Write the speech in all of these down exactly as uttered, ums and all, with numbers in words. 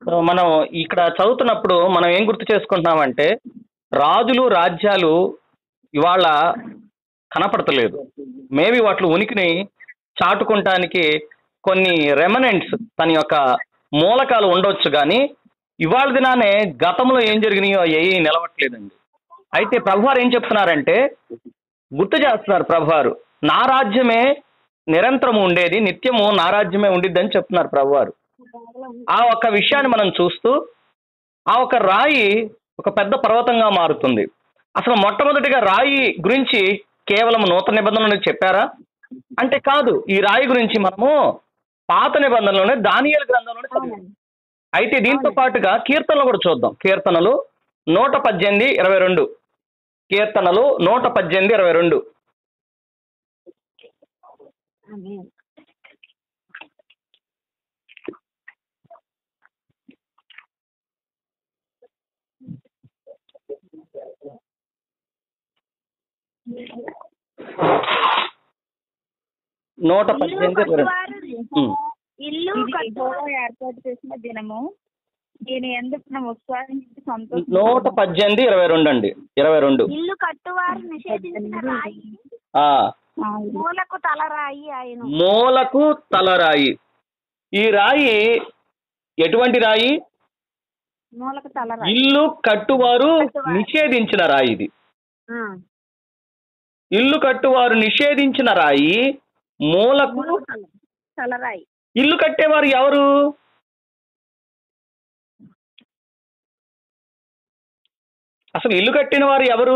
So మనం ఇక్కడ చదువుతున్నప్పుడు మనం ఏం గుర్తు చేసుకుంటున్నామంటే రాజులు రాజ్యాలు ఇవాళ కనపడతలేదు. మేబీ వాటి ఉనికిని చాటుకుంటానికి కొన్ని రెమనెంట్స్ తన యొక్క మూలకాలు ఉండొచ్చు, కానీ ఇవాళ దినానే గతంలో ఏం జరిగినాయో ఏవి నిలవట్లేదండి. అయితే ప్రభువారు ఏం చెప్తున్నారంటే గుర్తు చేస్తున్నారు. ప్రభువారు నా రాజ్యమే నిరంతరం ఉండేది, నిత్యము నా రాజ్యమే ఉండిద్దని చెప్తున్నారు ప్రభువారు. ఆ ఒక్క విషయాన్ని మనం చూస్తూ ఆ ఒక రాయి ఒక పెద్ద పర్వతంగా మారుతుంది. అసలు మొట్టమొదటిగా రాయి గురించి కేవలం నూతన నిబంధనలు చెప్పారా అంటే కాదు. ఈ రాయి గురించి మనము పాత నిబంధనలోనే దానియేలు గ్రంథంలోనే చదివాం. అయితే దీంతో పాటుగా కీర్తనలు కూడా చూద్దాం. కీర్తనలు నూట పద్దెనిమిది ఇరవై రెండు కీర్తనలు నూట పద్దెనిమిది ఇరవై రెండు నూట పద్దెనిమిది ఇల్లు ఏర్పాటు చేసిన దినము దీని ఎందుకు ఉత్సాహించి సంతోషం. నూట పద్దెనిమిది ఇరవై రెండు అండి ఇరవై రెండు ఇల్లు కట్టువారు నిషేధించిన రాయి మూలకు తలరాయి ఆయన. మూలకు తలరాయి. ఈ రాయి ఎటువంటి రాయి? మూలకు తలరాయి. ఇల్లు కట్టువారు నిషేధించిన రాయి. ఇది ఇల్లు కట్టువారు నిషేధించిన రాయి, మూలకు తలరాయి. ఇల్లు కట్టేవారు ఎవరు? అసలు ఇల్లు కట్టిన వారు ఎవరు?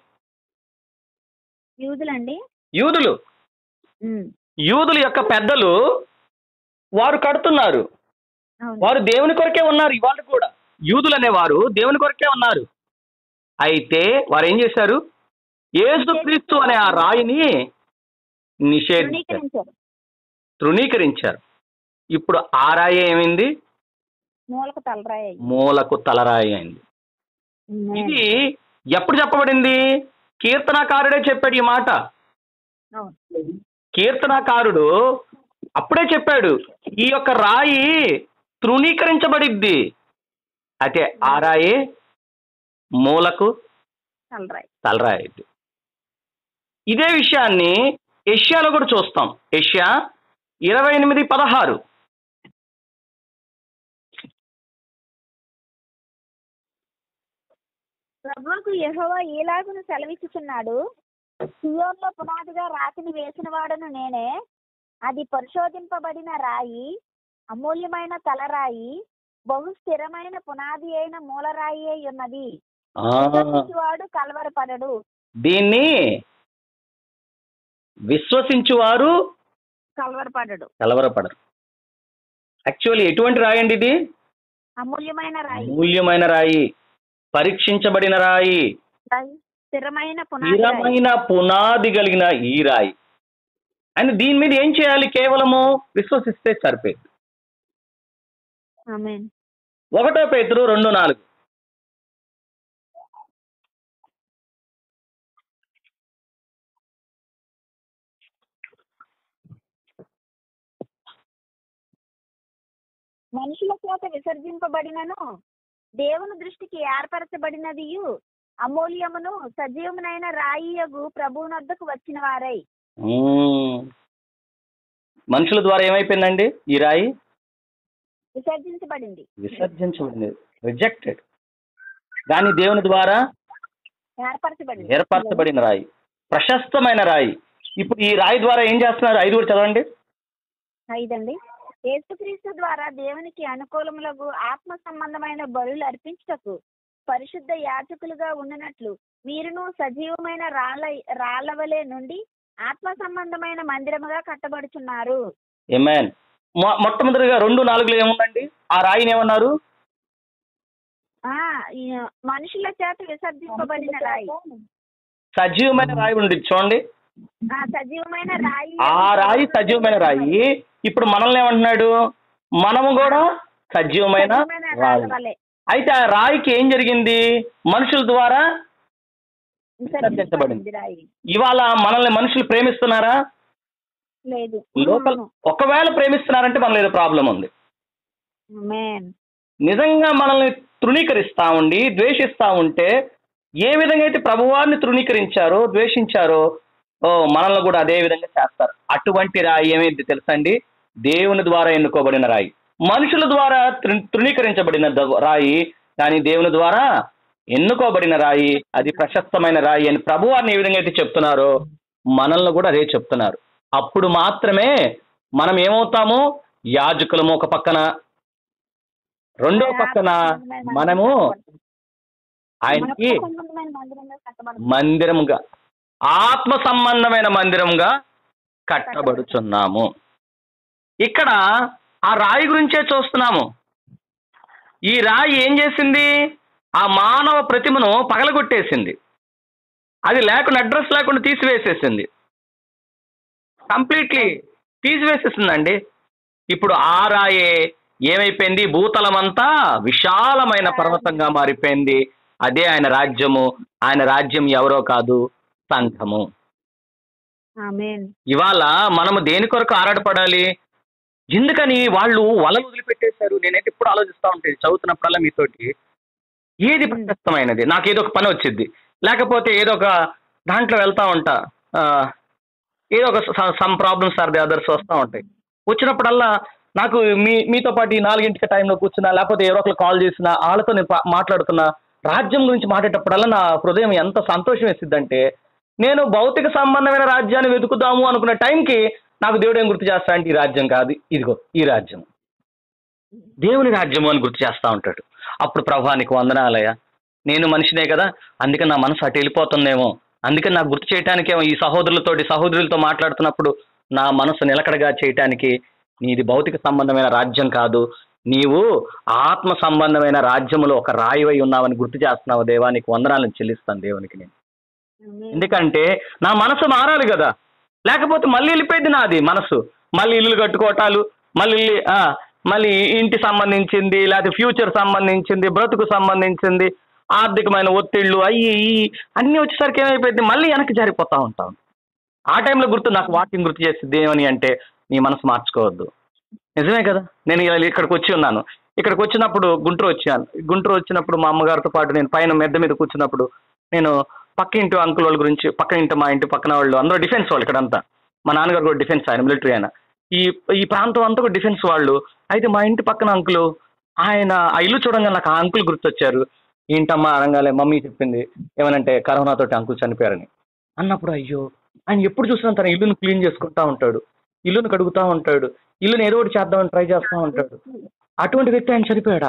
యూదులండి. యూదులు. యూదుల యొక్క పెద్దలు వారు కడుతున్నారు. వారు దేవుని కొరకే ఉన్నారు. ఇవాళ కూడా యూదులు అనేవారు దేవుని కొరకే ఉన్నారు. అయితే వారు ఏం చేశారు? యేసుక్రీస్తు అనే ఆ రాయిని నిషేధించారు, తృణీకరించారు. ఇప్పుడు ఆ రాయి ఏమైంది? మూలకు తలరాయి. మూలకు తలరాయి అయింది. ఇది ఎప్పుడు చెప్పబడింది? కీర్తనాకారుడే చెప్పాడు ఈ మాట. కీర్తనాకారుడు అప్పుడే చెప్పాడు ఈ యొక్క రాయి తృణీకరించబడిద్ది. అయితే ఆ రాయి మూలకు తలరాయి తలరాయి. ఇదే విషయాన్ని యెషయాలో కూడా చూస్తాం. యెషయా ఇరవై ఎనిమిది పదహారు ప్రభువుకు యెహోవా ఈలాగున సెలవిచ్చుచున్నాడు, సియోనులో పునాదిగా రాతిని వేసిన వాడను నేనే, అది పరిశోధింపబడిన రాయి, అమూల్యమైన తలరాయి, బహు స్థిరమైన పునాది అయిన మూలరాయి అయి ఉన్నది. వాడు కలవరపడడు. దీన్ని విశ్వసించువారు కలవరపడడు కలవరపడరు. యాక్చువల్లీ ఎటువంటి రాయి అండి ఇది? అమూల్యమైన రాయి. అమూల్యమైన రాయి, పరీక్షించబడిన రాయి, స్థిరమైన స్థిరమైన పునాది కలిగిన ఈ రాయి. అండ్ దీని మీద ఏం చేయాలి? కేవలము విశ్వసిస్తే సరిపోయింది. ఒకటో పేతురు రెండు నాలుగు మనుషుల చేత విసర్జింపబడినను దేవుని దృష్టికి ఏర్పరచబడినది అమూల్యమును సజీవమునైన రాయియగు ప్రభువునొద్దకు వచ్చిన వారై. మనుషుల ద్వారా ఏమైపోయిందండి? ఈ రాయి విసర్జించబడింది విసర్జించబడింది రిజెక్టెడ్. కానీ దేవుని ద్వారా ఏర్పరచబడింది ఏర్పరచబడిన రాయి, ప్రశస్తమైన రాయి. ఇప్పుడు ఈ రాయి ద్వారా ఏం చేస్తున్నారు? ఐదు కూడా చదవండి. ఐదండి. యేసుక్రీస్తు ద్వారా దేవునికి అనుకూలములకు ఆత్మ సంబంధమైన బలులు అర్పించుటకు పరిశుద్ధ యాజకులుగా ఉండినట్లు మీరును సజీవమైన రాళ్ళ రాళ్ళవలే నుండి ఆత్మ సంబంధమైన మందిరముగా కట్టబడుచున్నారు. ఆమేన్. మొట్టమొదటిగా రెండు నాలుగులో ఏముందండి? ఆ రాయిని ఏమన్నారు? ఆ మనుషుల చేత విసర్జింపబడిన రాయి. సజీవమైన రాయి ఉంది చూడండి. సజీవమైన రాయి. ఆ రాయి సజీవమైన రాయి. ఇప్పుడు మనల్ని ఏమంటున్నాడు? మనము కూడా సజీవమైన రాయి. అయితే ఆ రాయికి ఏం జరిగింది? మనుషుల ద్వారా విసర్జించబడింది. ఇవాళ మనల్ని మనుషులు ప్రేమిస్తున్నారా? లేదు. లోకల్ ఒకవేళ ప్రేమిస్తున్నారంటే మనలో ఏదో ప్రాబ్లం ఉంది. నిజంగా మనల్ని తృణీకరిస్తా ఉండి ద్వేషిస్తా ఉంటే ఏ విధంగా అయితే ప్రభువారిని తృణీకరించారో ద్వేషించారో ఓ మనల్ని కూడా అదే విధంగా చేస్తారు. అటువంటి రాయి ఏమైంది తెలుసండి? దేవుని ద్వారా ఎన్నుకోబడిన రాయి. మనుషుల ద్వారా తృ- తృణీకరించబడిన ద- రాయి, కానీ దేవుని ద్వారా ఎన్నుకోబడిన రాయి, అది ప్రశస్తమైన రాయి అని ప్రభువారిని ఏ విధంగా అయితే చెప్తున్నారో మనల్ని కూడా అదే చెప్తున్నారు. అప్పుడు మాత్రమే మనం ఏమవుతాము? యాజకులము ఒక పక్కన, రెండో పక్కన మనము ఆయనకి ఆత్మ సంబంధమైన మందిరంగా కట్టబడుతుంది. మందిరముగా, ఆత్మ సంబంధమైన మందిరముగా కట్టబడుచున్నాము. ఇక్కడ ఆ రాయి గురించే చూస్తున్నాము. ఈ రాయి ఏం చేసింది? ఆ మానవ ప్రతిమను పగలగొట్టేసింది. అది లేకుండా, అడ్రస్ లేకుండా తీసివేసేసింది. కంప్లీట్లీ తీసివేసేసిందండి. ఇప్పుడు ఆ రాయే ఏమైపోయింది? భూతలమంతా విశాలమైన పర్వతంగా మారిపోయింది. అదే ఆయన రాజ్యము. ఆయన రాజ్యం ఎవరో కాదు, సంఘము. ఆమేన్. ఇవాళ మనము దేని కొరకు ఆరాటపడాలి? ఎందుకని వాళ్ళు వలలు వదిలిపెట్టేశారు? నేనైతే ఇప్పుడు ఆలోచిస్తూ ఉంటాను చదువుతున్నప్పుడల్లా మీతోటి, ఏది ప్రశస్తమైనది? నాకు ఏదో ఒక పని వచ్చింది, లేకపోతే ఏదో ఒక దాంట్లో వెళ్తా ఉంటా, ఆ, ఏదో ఒక some problems or the others వస్తూ ఉంటాయి. వచ్చినప్పుడల్లా నాకు మీ మీతో పాటు ఈ నాలుగింటికి టైంలో కూర్చున్నా, లేకపోతే ఎవరో ఒకరు కాల్ చేసినా, వాళ్ళతో నేను పా- మాట్లాడుతున్నా, రాజ్యం గురించి మాట్లాడేటప్పుడల్లా నా హృదయం ఎంత సంతోషం వేసిద్దంటే, నేను భౌతిక సంబంధమైన రాజ్యాన్ని వెతుకుదాము అనుకున్న టైంకి నాకు దేవుడు ఏం గుర్తు చేస్తా అంటే, ఈ రాజ్యం కాదు, ఇదిగో ఈ రాజ్యం, దేవుని రాజ్యము అని గుర్తు చేస్తూ ఉంటాడు. అప్పుడు ప్రభానికి వందనాలయ, నేను మనిషినే కదా, అందుకని నా మనసు అటు వెళ్ళిపోతుందేమో, అందుకని నాకు గుర్తు చేయటానికేమో ఈ సహోదరులతోటి సహోదరులతో మాట్లాడుతున్నప్పుడు నా మనసు నిలకడగా చేయటానికి, నీది భౌతిక సంబంధమైన రాజ్యం కాదు, నీవు ఆత్మ సంబంధమైన రాజ్యములో ఒక రాయివై ఉన్నావని గుర్తు చేస్తున్నావు దేవా, నీకు వందనాలను చెల్లిస్తాను దేవునికి నేను. ఆమేన్. ఎందుకంటే నా మనసు మారాలి కదా, లేకపోతే మళ్ళీ వెళ్ళిపోయింది నాది మనసు. మళ్ళీ ఇల్లు కట్టుకోవటాలు, మళ్ళీ ఆ, మళ్ళీ ఇంటి సంబంధించింది, లేకపోతే ఫ్యూచర్ సంబంధించింది, బ్రతుకు సంబంధించింది, ఆర్థికమైన ఒత్తిళ్ళు అయ్యి ఇయ్యి అన్నీ వచ్చేసరికి ఏమైపోయింది, మళ్ళీ వెనక్కి జారిపోతూ ఉంటాం. ఆ టైంలో గుర్తు నాకు వాక్యం గుర్తు చేస్తుంది ఏమని అంటే, నీ మనసు మార్చుకోవద్దు. నిజమే కదా, నేను ఇలా ఇక్కడికి వచ్చి ఉన్నాను. ఇక్కడికి వచ్చినప్పుడు గుంటూరు వచ్చాను. గుంటూరు వచ్చినప్పుడు మా అమ్మగారితో పాటు నేను పైన మెద్ద మీద కూర్చున్నప్పుడు నేను పక్క ఇంటి అంకుల్ వాళ్ళ గురించి, పక్క ఇంటి మా ఇంటి పక్కన వాళ్ళు అందరూ డిఫెన్స్ వాళ్ళు, ఇక్కడంతా మా నాన్నగారు కూడా డిఫెన్స్, ఆయన మిలిటరీ ఆయన, ఈ ఈ ప్రాంతం అంతా కూడా డిఫెన్స్ వాళ్ళు. అయితే మా ఇంటి పక్కన అంకులు, ఆయన ఆ ఇల్లు చూడంగా నాకు ఆ అంకుల్ గుర్తొచ్చారు. ఏంటమ్మా అనగానే మమ్మీ చెప్పింది ఏమనంటే, కరోనా తోటి అంకుల్ చనిపోయారని. అన్నప్పుడు అయ్యో, ఆయన ఎప్పుడు చూసినా తన ఇల్లును క్లీన్ చేసుకుంటా ఉంటాడు, ఇల్లును కడుగుతూ ఉంటాడు, ఇల్లును ఏదో ఒకటి చేద్దామని ట్రై చేస్తూ ఉంటాడు. అటువంటి వ్యక్తి ఆయన చనిపోయాడా?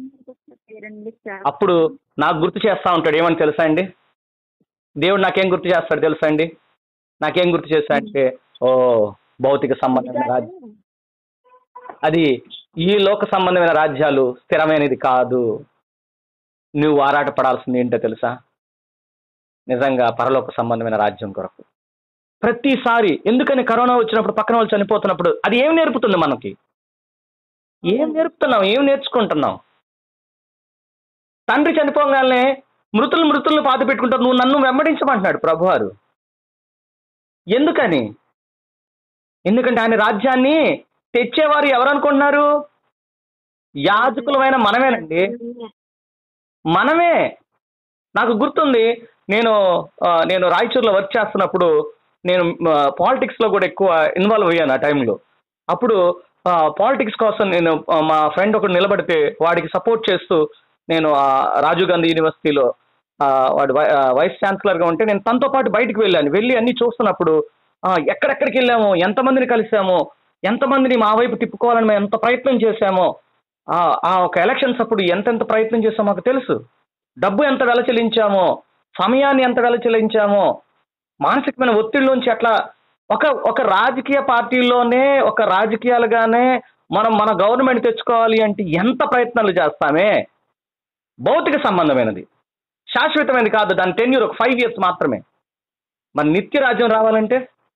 అప్పుడు నాకు గుర్తు చేస్తూ ఉంటాడు ఏమని తెలుసా అండి? దేవుడు నాకేం గుర్తు చేస్తాడు తెలుసా అండి? నాకేం గుర్తు చేస్తా అంటే, ఓ భౌతిక సంబంధమైన రాజ్యం, అది ఈ లోక సంబంధమైన రాజ్యాలు స్థిరమైనది కాదు. నువ్వు ఆరాట పడాల్సింది ఏంటో తెలుసా? నిజంగా పరలోక సంబంధమైన రాజ్యం కొరకు. ప్రతిసారి ఎందుకని కరోనా వచ్చినప్పుడు పక్కన వాళ్ళు చనిపోతున్నప్పుడు అది ఏం నేర్పుతుంది మనకి? ఏం నేర్పుతున్నాం? ఏం నేర్చుకుంటున్నాం? తండ్రి చనిపోగానే మృతులు మృతులను పాతి పెట్టుకుంటారు, నువ్వు నన్ను వెంబడించమంటున్నాడు ప్రభువారు. ఎందుకని? ఎందుకంటే ఆయన రాజ్యాన్ని తెచ్చేవారు ఎవరు అనుకుంటున్నారు? యాజకులమైన మనమేనండి, మనమే. నాకు గుర్తుంది, నేను ఆ, నేను రాయచూరులో వర్క్ చేస్తున్నప్పుడు నేను పాలిటిక్స్లో కూడా ఎక్కువ ఇన్వాల్వ్ అయ్యాను ఆ టైంలో. అప్పుడు పాలిటిక్స్ కోసం నేను ఆ, మా ఫ్రెండ్ ఒకడు నిలబడితే వాడికి సపోర్ట్ చేస్తూ నేను ఆ, రాజీవ్ గాంధీ యూనివర్సిటీలో ఆ, వాడు వై- ఆ, వైస్ ఛాన్సలర్గా ఉంటే నేను తనతో పాటు బయటికి వెళ్ళాను. వెళ్ళి అన్ని చూస్తున్నప్పుడు ఆ, ఎక్కడెక్కడికి వెళ్ళాము, ఎంతమందిని కలిసామో, ఎంతమందిని మా వైపు తిప్పుకోవాలని మేము ఎంత ప్రయత్నం చేశామో, ఆ ఆ ఒక ఎలక్షన్స్ అప్పుడు ఎంతెంత ప్రయత్నం చేసామో మాకు తెలుసు. డబ్బు ఎంత వెల చెల్లించామో, సమయాన్ని ఎంత వెల చెల్లించామో, మానసికమైన ఒత్తిడిలోంచి అట్లా ఒక ఒక రాజకీయ పార్టీలోనే ఒక రాజకీయాలుగానే మనం మన గవర్నమెంట్ తెచ్చుకోవాలి అంటే ఎంత ప్రయత్నాలు చేస్తామే. భౌతిక సంబంధమైనది, శాశ్వతమైనది కాదు. దాని టెన్యూర్ ఒక ఫైవ్ ఇయర్స్ మాత్రమే. మన నిత్య రాజ్యం రావాలంటే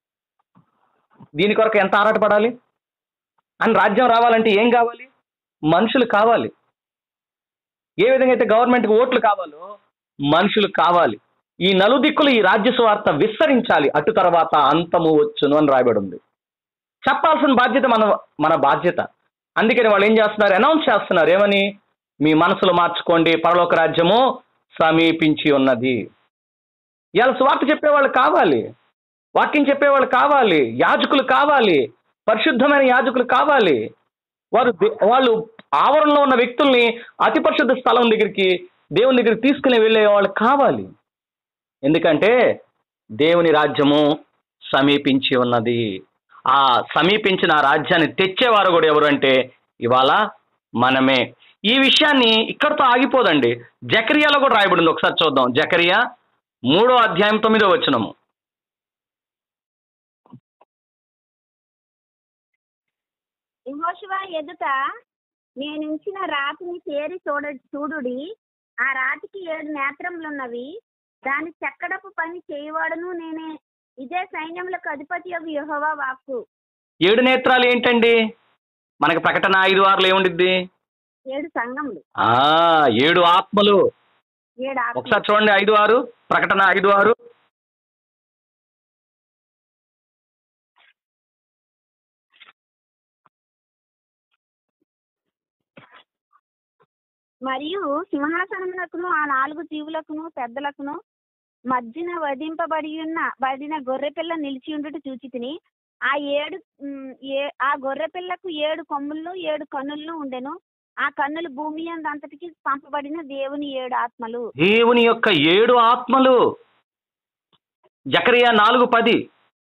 దీని కొరకు ఎంత ఆరాటపడాలి? అని రాజ్యం రావాలంటే ఏం కావాలి? మనుషులు కావాలి. ఏ విధంగా అయితే గవర్నమెంట్కి ఓట్లు కావాలో మనుషులు కావాలి. ఈ నలుదిక్కులు ఈ రాజ్య సువార్త విస్తరించాలి, అటు తర్వాత అంతము వచ్చును అని రాయబడి ఉంది. చెప్పాల్సిన బాధ్యత మన మన బాధ్యత. అందుకని వాళ్ళు ఏం చేస్తున్నారు? అనౌన్స్ చేస్తున్నారు ఏమని? మీ మనసులు మార్చుకోండి, పరలోక రాజ్యము సమీపించి ఉన్నది. ఇవాళ స్వార్థ చెప్పేవాళ్ళు కావాలి, వాక్యం చెప్పేవాళ్ళు కావాలి, యాజకులు కావాలి, పరిశుద్ధమైన యాజకులు కావాలి. వారు వాళ్ళు ఆవరణలో ఉన్న వ్యక్తుల్ని అతి పరిశుద్ధ స్థలం దగ్గరికి, దేవుని దగ్గరికి తీసుకుని వెళ్ళే వాళ్ళు కావాలి. ఎందుకంటే దేవుని రాజ్యము సమీపించి ఉన్నది. ఆ సమీపించిన రాజ్యాన్ని తెచ్చేవారు కూడా ఎవరు అంటే ఇవాళ మనమే. ఈ విషయాన్ని ఇక్కడితో ఆగిపోదండి, జకరియాలో కూడా రాయబడింది. ఒకసారి చూద్దాం. జకరియా మూడో అధ్యాయం తొమ్మిదో వచనము. యెహోషువ ఎదుట నేనుంచిన రాతిని తేరి చూడ చూడుడి ఆ రాతికి ఏడు నేత్రములున్నవి, దాని చెక్కడపు పని చేయవాడును నేనే, ఇదే సైన్యములకు అధిపతి యొక్క యెహోవా వాక్కు. ఏడు నేత్రాలు ఏంటండి? మనకి ప్రకటన ఐదు ఆరులు ఏముండిద్ది? ఏడు సంఘములు, ఆ ఏడు ఆత్మలు. ఏడు ఆత్మలు. ఒకసారి చూడండి, ఐదు ఆరు, ప్రకటన ఐదు ఆరు. మరియు సింహాసనమునకును ఆ నాలుగు జీవులకును పెద్దలకును మధ్యన వధింపబడి ఉన్న బడిన గొర్రెపిల్ల నిలిచి ఉండుట చూచి తిని, ఆ ఏడు ఉమ్, ఏ- ఆ గొర్రెపిల్లకు ఏడు కొమ్ములను ఏడు కన్నులను ఉండెను. ఆ కన్నులు భూమి అంతటికి పంపబడిన దేవుని ఏడు ఆత్మలు. దేవుని యొక్క ఏడు ఆత్మలు. జకరియా నాలుగు పది.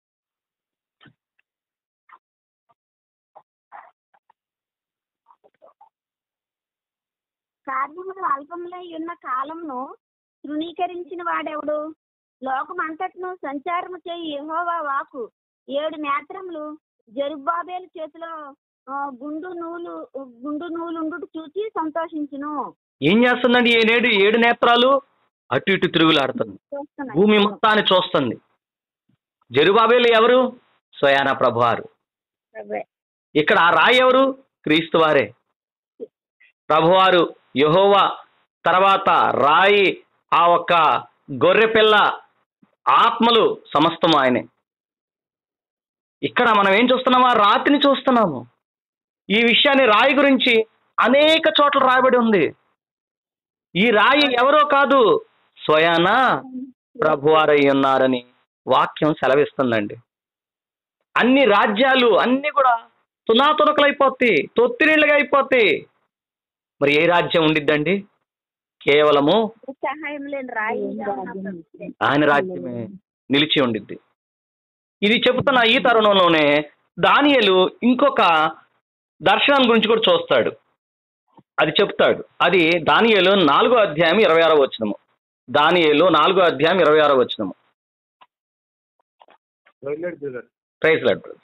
కార్యములు అల్పములై ఉన్న కాలమును తృణీకరించిన వాడెవడు? లోకమంతటిను సంచారము చేయి యెహోవా వాకు. ఏడు నేత్రములు జెరుబ్బాబేలు చేతిలో ఆ, గుండు నూలు గుండు నూలుండు చూచి సంతోషించును. ఏం చేస్తుందండి ఈ నేడు ఏడు నేత్రాలు? అటు ఇటు తిరుగులాడుతుంది, చూస్తున్నాయి. భూమి మొత్తాన్ని చూస్తుంది. జెరుబాబేలు ఎవరు? స్వయాన ప్రభువారు. అవే. ఇక్కడ ఆ రాయి ఎవరు? క్రీస్తు వారే. ప్రభువారు, యెహోవా, తర్వాత రాయి, ఆ ఒక్క గొర్రెపిల్ల, ఆత్మలు సమస్తము ఆయనే. ఇక్కడ మనం ఏం చూస్తున్నాము? ఆ రాతిని చూస్తున్నాము. ఈ విషయాన్ని రాయి గురించి అనేక చోట్ల రాయబడి ఉంది. ఈ రాయి ఎవరో కాదు, స్వయాన ప్రభువారై ఉన్నారని వాక్యం సెలవిస్తుందండి. అన్ని రాజ్యాలు అన్ని కూడా తునాతునకలైపోతాయి, తొత్తినీళ్ళగా అయిపోతాయి. మరి ఏ రాజ్యం ఉండిద్దండి? కేవలము సహాయం లేని రాయిగా ఉన్నప్పుడు. ఆయన రాజ్యమే నిలిచి ఉండిద్ది. ఇది చెబుతున్న ఈ తరుణంలోనే దానియేలు ఇంకొక దర్శనం గురించి కూడా చూస్తాడు. అది చెప్తాడు. అది దానియేలు నాలుగో అధ్యాయం ఇరవై ఆరో వచనము. దానియేలు నాలుగో అధ్యాయం ఇరవై ఆరో వచనము. Praise lord brother.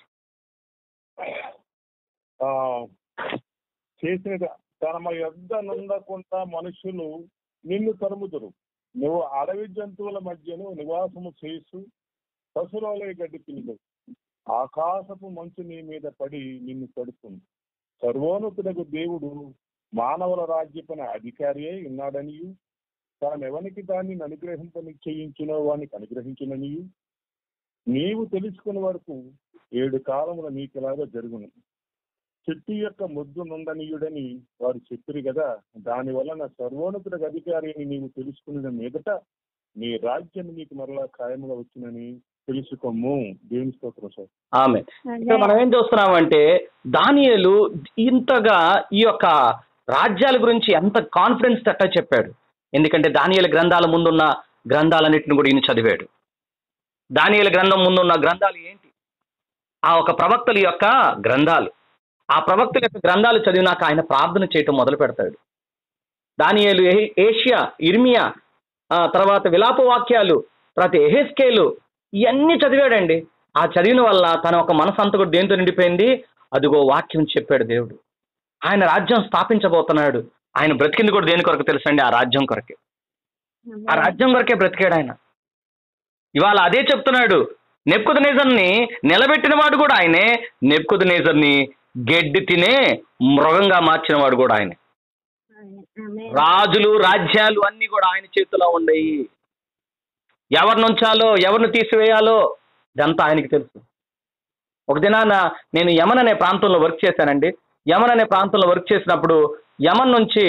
ఆ, చేసిన తమ యొద్ద నుండకుండా మనుషులు నిన్ను తరుముదురు. నువ్వు అడవి జంతువుల మధ్యను నివాసము చేసు పశువులే గడ్డి తినుదు. ఆకాశపు మంచు నీ మీద పడి నిన్ను తడుతుంది. సర్వోన్నతుడకు దేవుడు మానవుల రాజ్యపైన అధికారి అయి ఉన్నాడనియు, తానెవనికి దాన్ని అనుగ్రహింప నిశ్చయించినో వానికి అనుగ్రహించిననియు నీవు తెలుసుకునే వరకు ఏడు కాలముల నీకులాగా జరుగును. చెట్టు యొక్క ముద్దు నుండనీయుడని వారు చెప్పిరు కదా, దాని వలన సర్వోన్నతుడికి అధికారి అని నీవు తెలుసుకున్న మీదట నీ రాజ్యం నీకు మరలా ఖాయముగా వచ్చినని తెలుసుకోము. దేవుని స్తోత్రం సార్. ఆమె ఇక్కడ మనం ఏం చూస్తున్నామంటే దానియేలు ఇంతగా ఈ యొక్క రాజ్యాల గురించి ఎంత కాన్ఫిడెన్స్ తట్ట చెప్పాడు. ఎందుకంటే దానియేలు గ్రంథాల ముందున్న గ్రంథాలన్నింటిని కూడా ఈయన చదివాడు. దానియేలు గ్రంథం ముందున్న గ్రంథాలు ఏంటి? ఆ ఒక ప్రవక్తల యొక్క గ్రంథాలు. ఆ ప్రవక్తల యొక్క గ్రంథాలు చదివినాక ఆయన ప్రార్థన చేయటం మొదలు పెడతాడు. దానియేలు ఏషియా, ఇర్మియా, తర్వాత విలాప వాక్యాలు, తర్వాత ఎహెస్కేలు, ఇవన్నీ చదివాడండి. ఆ చదివిన వల్ల తన ఒక మనసంతా కూడా దేంతో నిండిపోయింది? అదిగో వాక్యం చెప్పాడు దేవుడు. ఆయన రాజ్యం స్థాపించబోతున్నాడు. ఆయన బ్రతికింది కూడా దేని కొరకు తెలుసండి? ఆ రాజ్యం కొరకే. ఆ రాజ్యం కొరకే బ్రతికాడు ఆయన. ఇవాళ అదే చెప్తున్నాడు. నెబుకద్నెజర్ని నిలబెట్టిన వాడు కూడా ఆయనే. నెబుకద్నెజర్ని గడ్డి తినే మృగంగా మార్చిన వాడు కూడా ఆయనే. రాజులు, రాజ్యాలు అన్ని కూడా ఆయన చేతిలో ఉండయి. ఎవరిని ఉంచాలో, ఎవరిని తీసివేయాలో ఇదంతా ఆయనకి తెలుసు. ఒక దినాన నేను యమన్ అనే ప్రాంతంలో వర్క్ చేశానండి. యమన్ అనే ప్రాంతంలో వర్క్ చేసినప్పుడు యమన్ నుంచి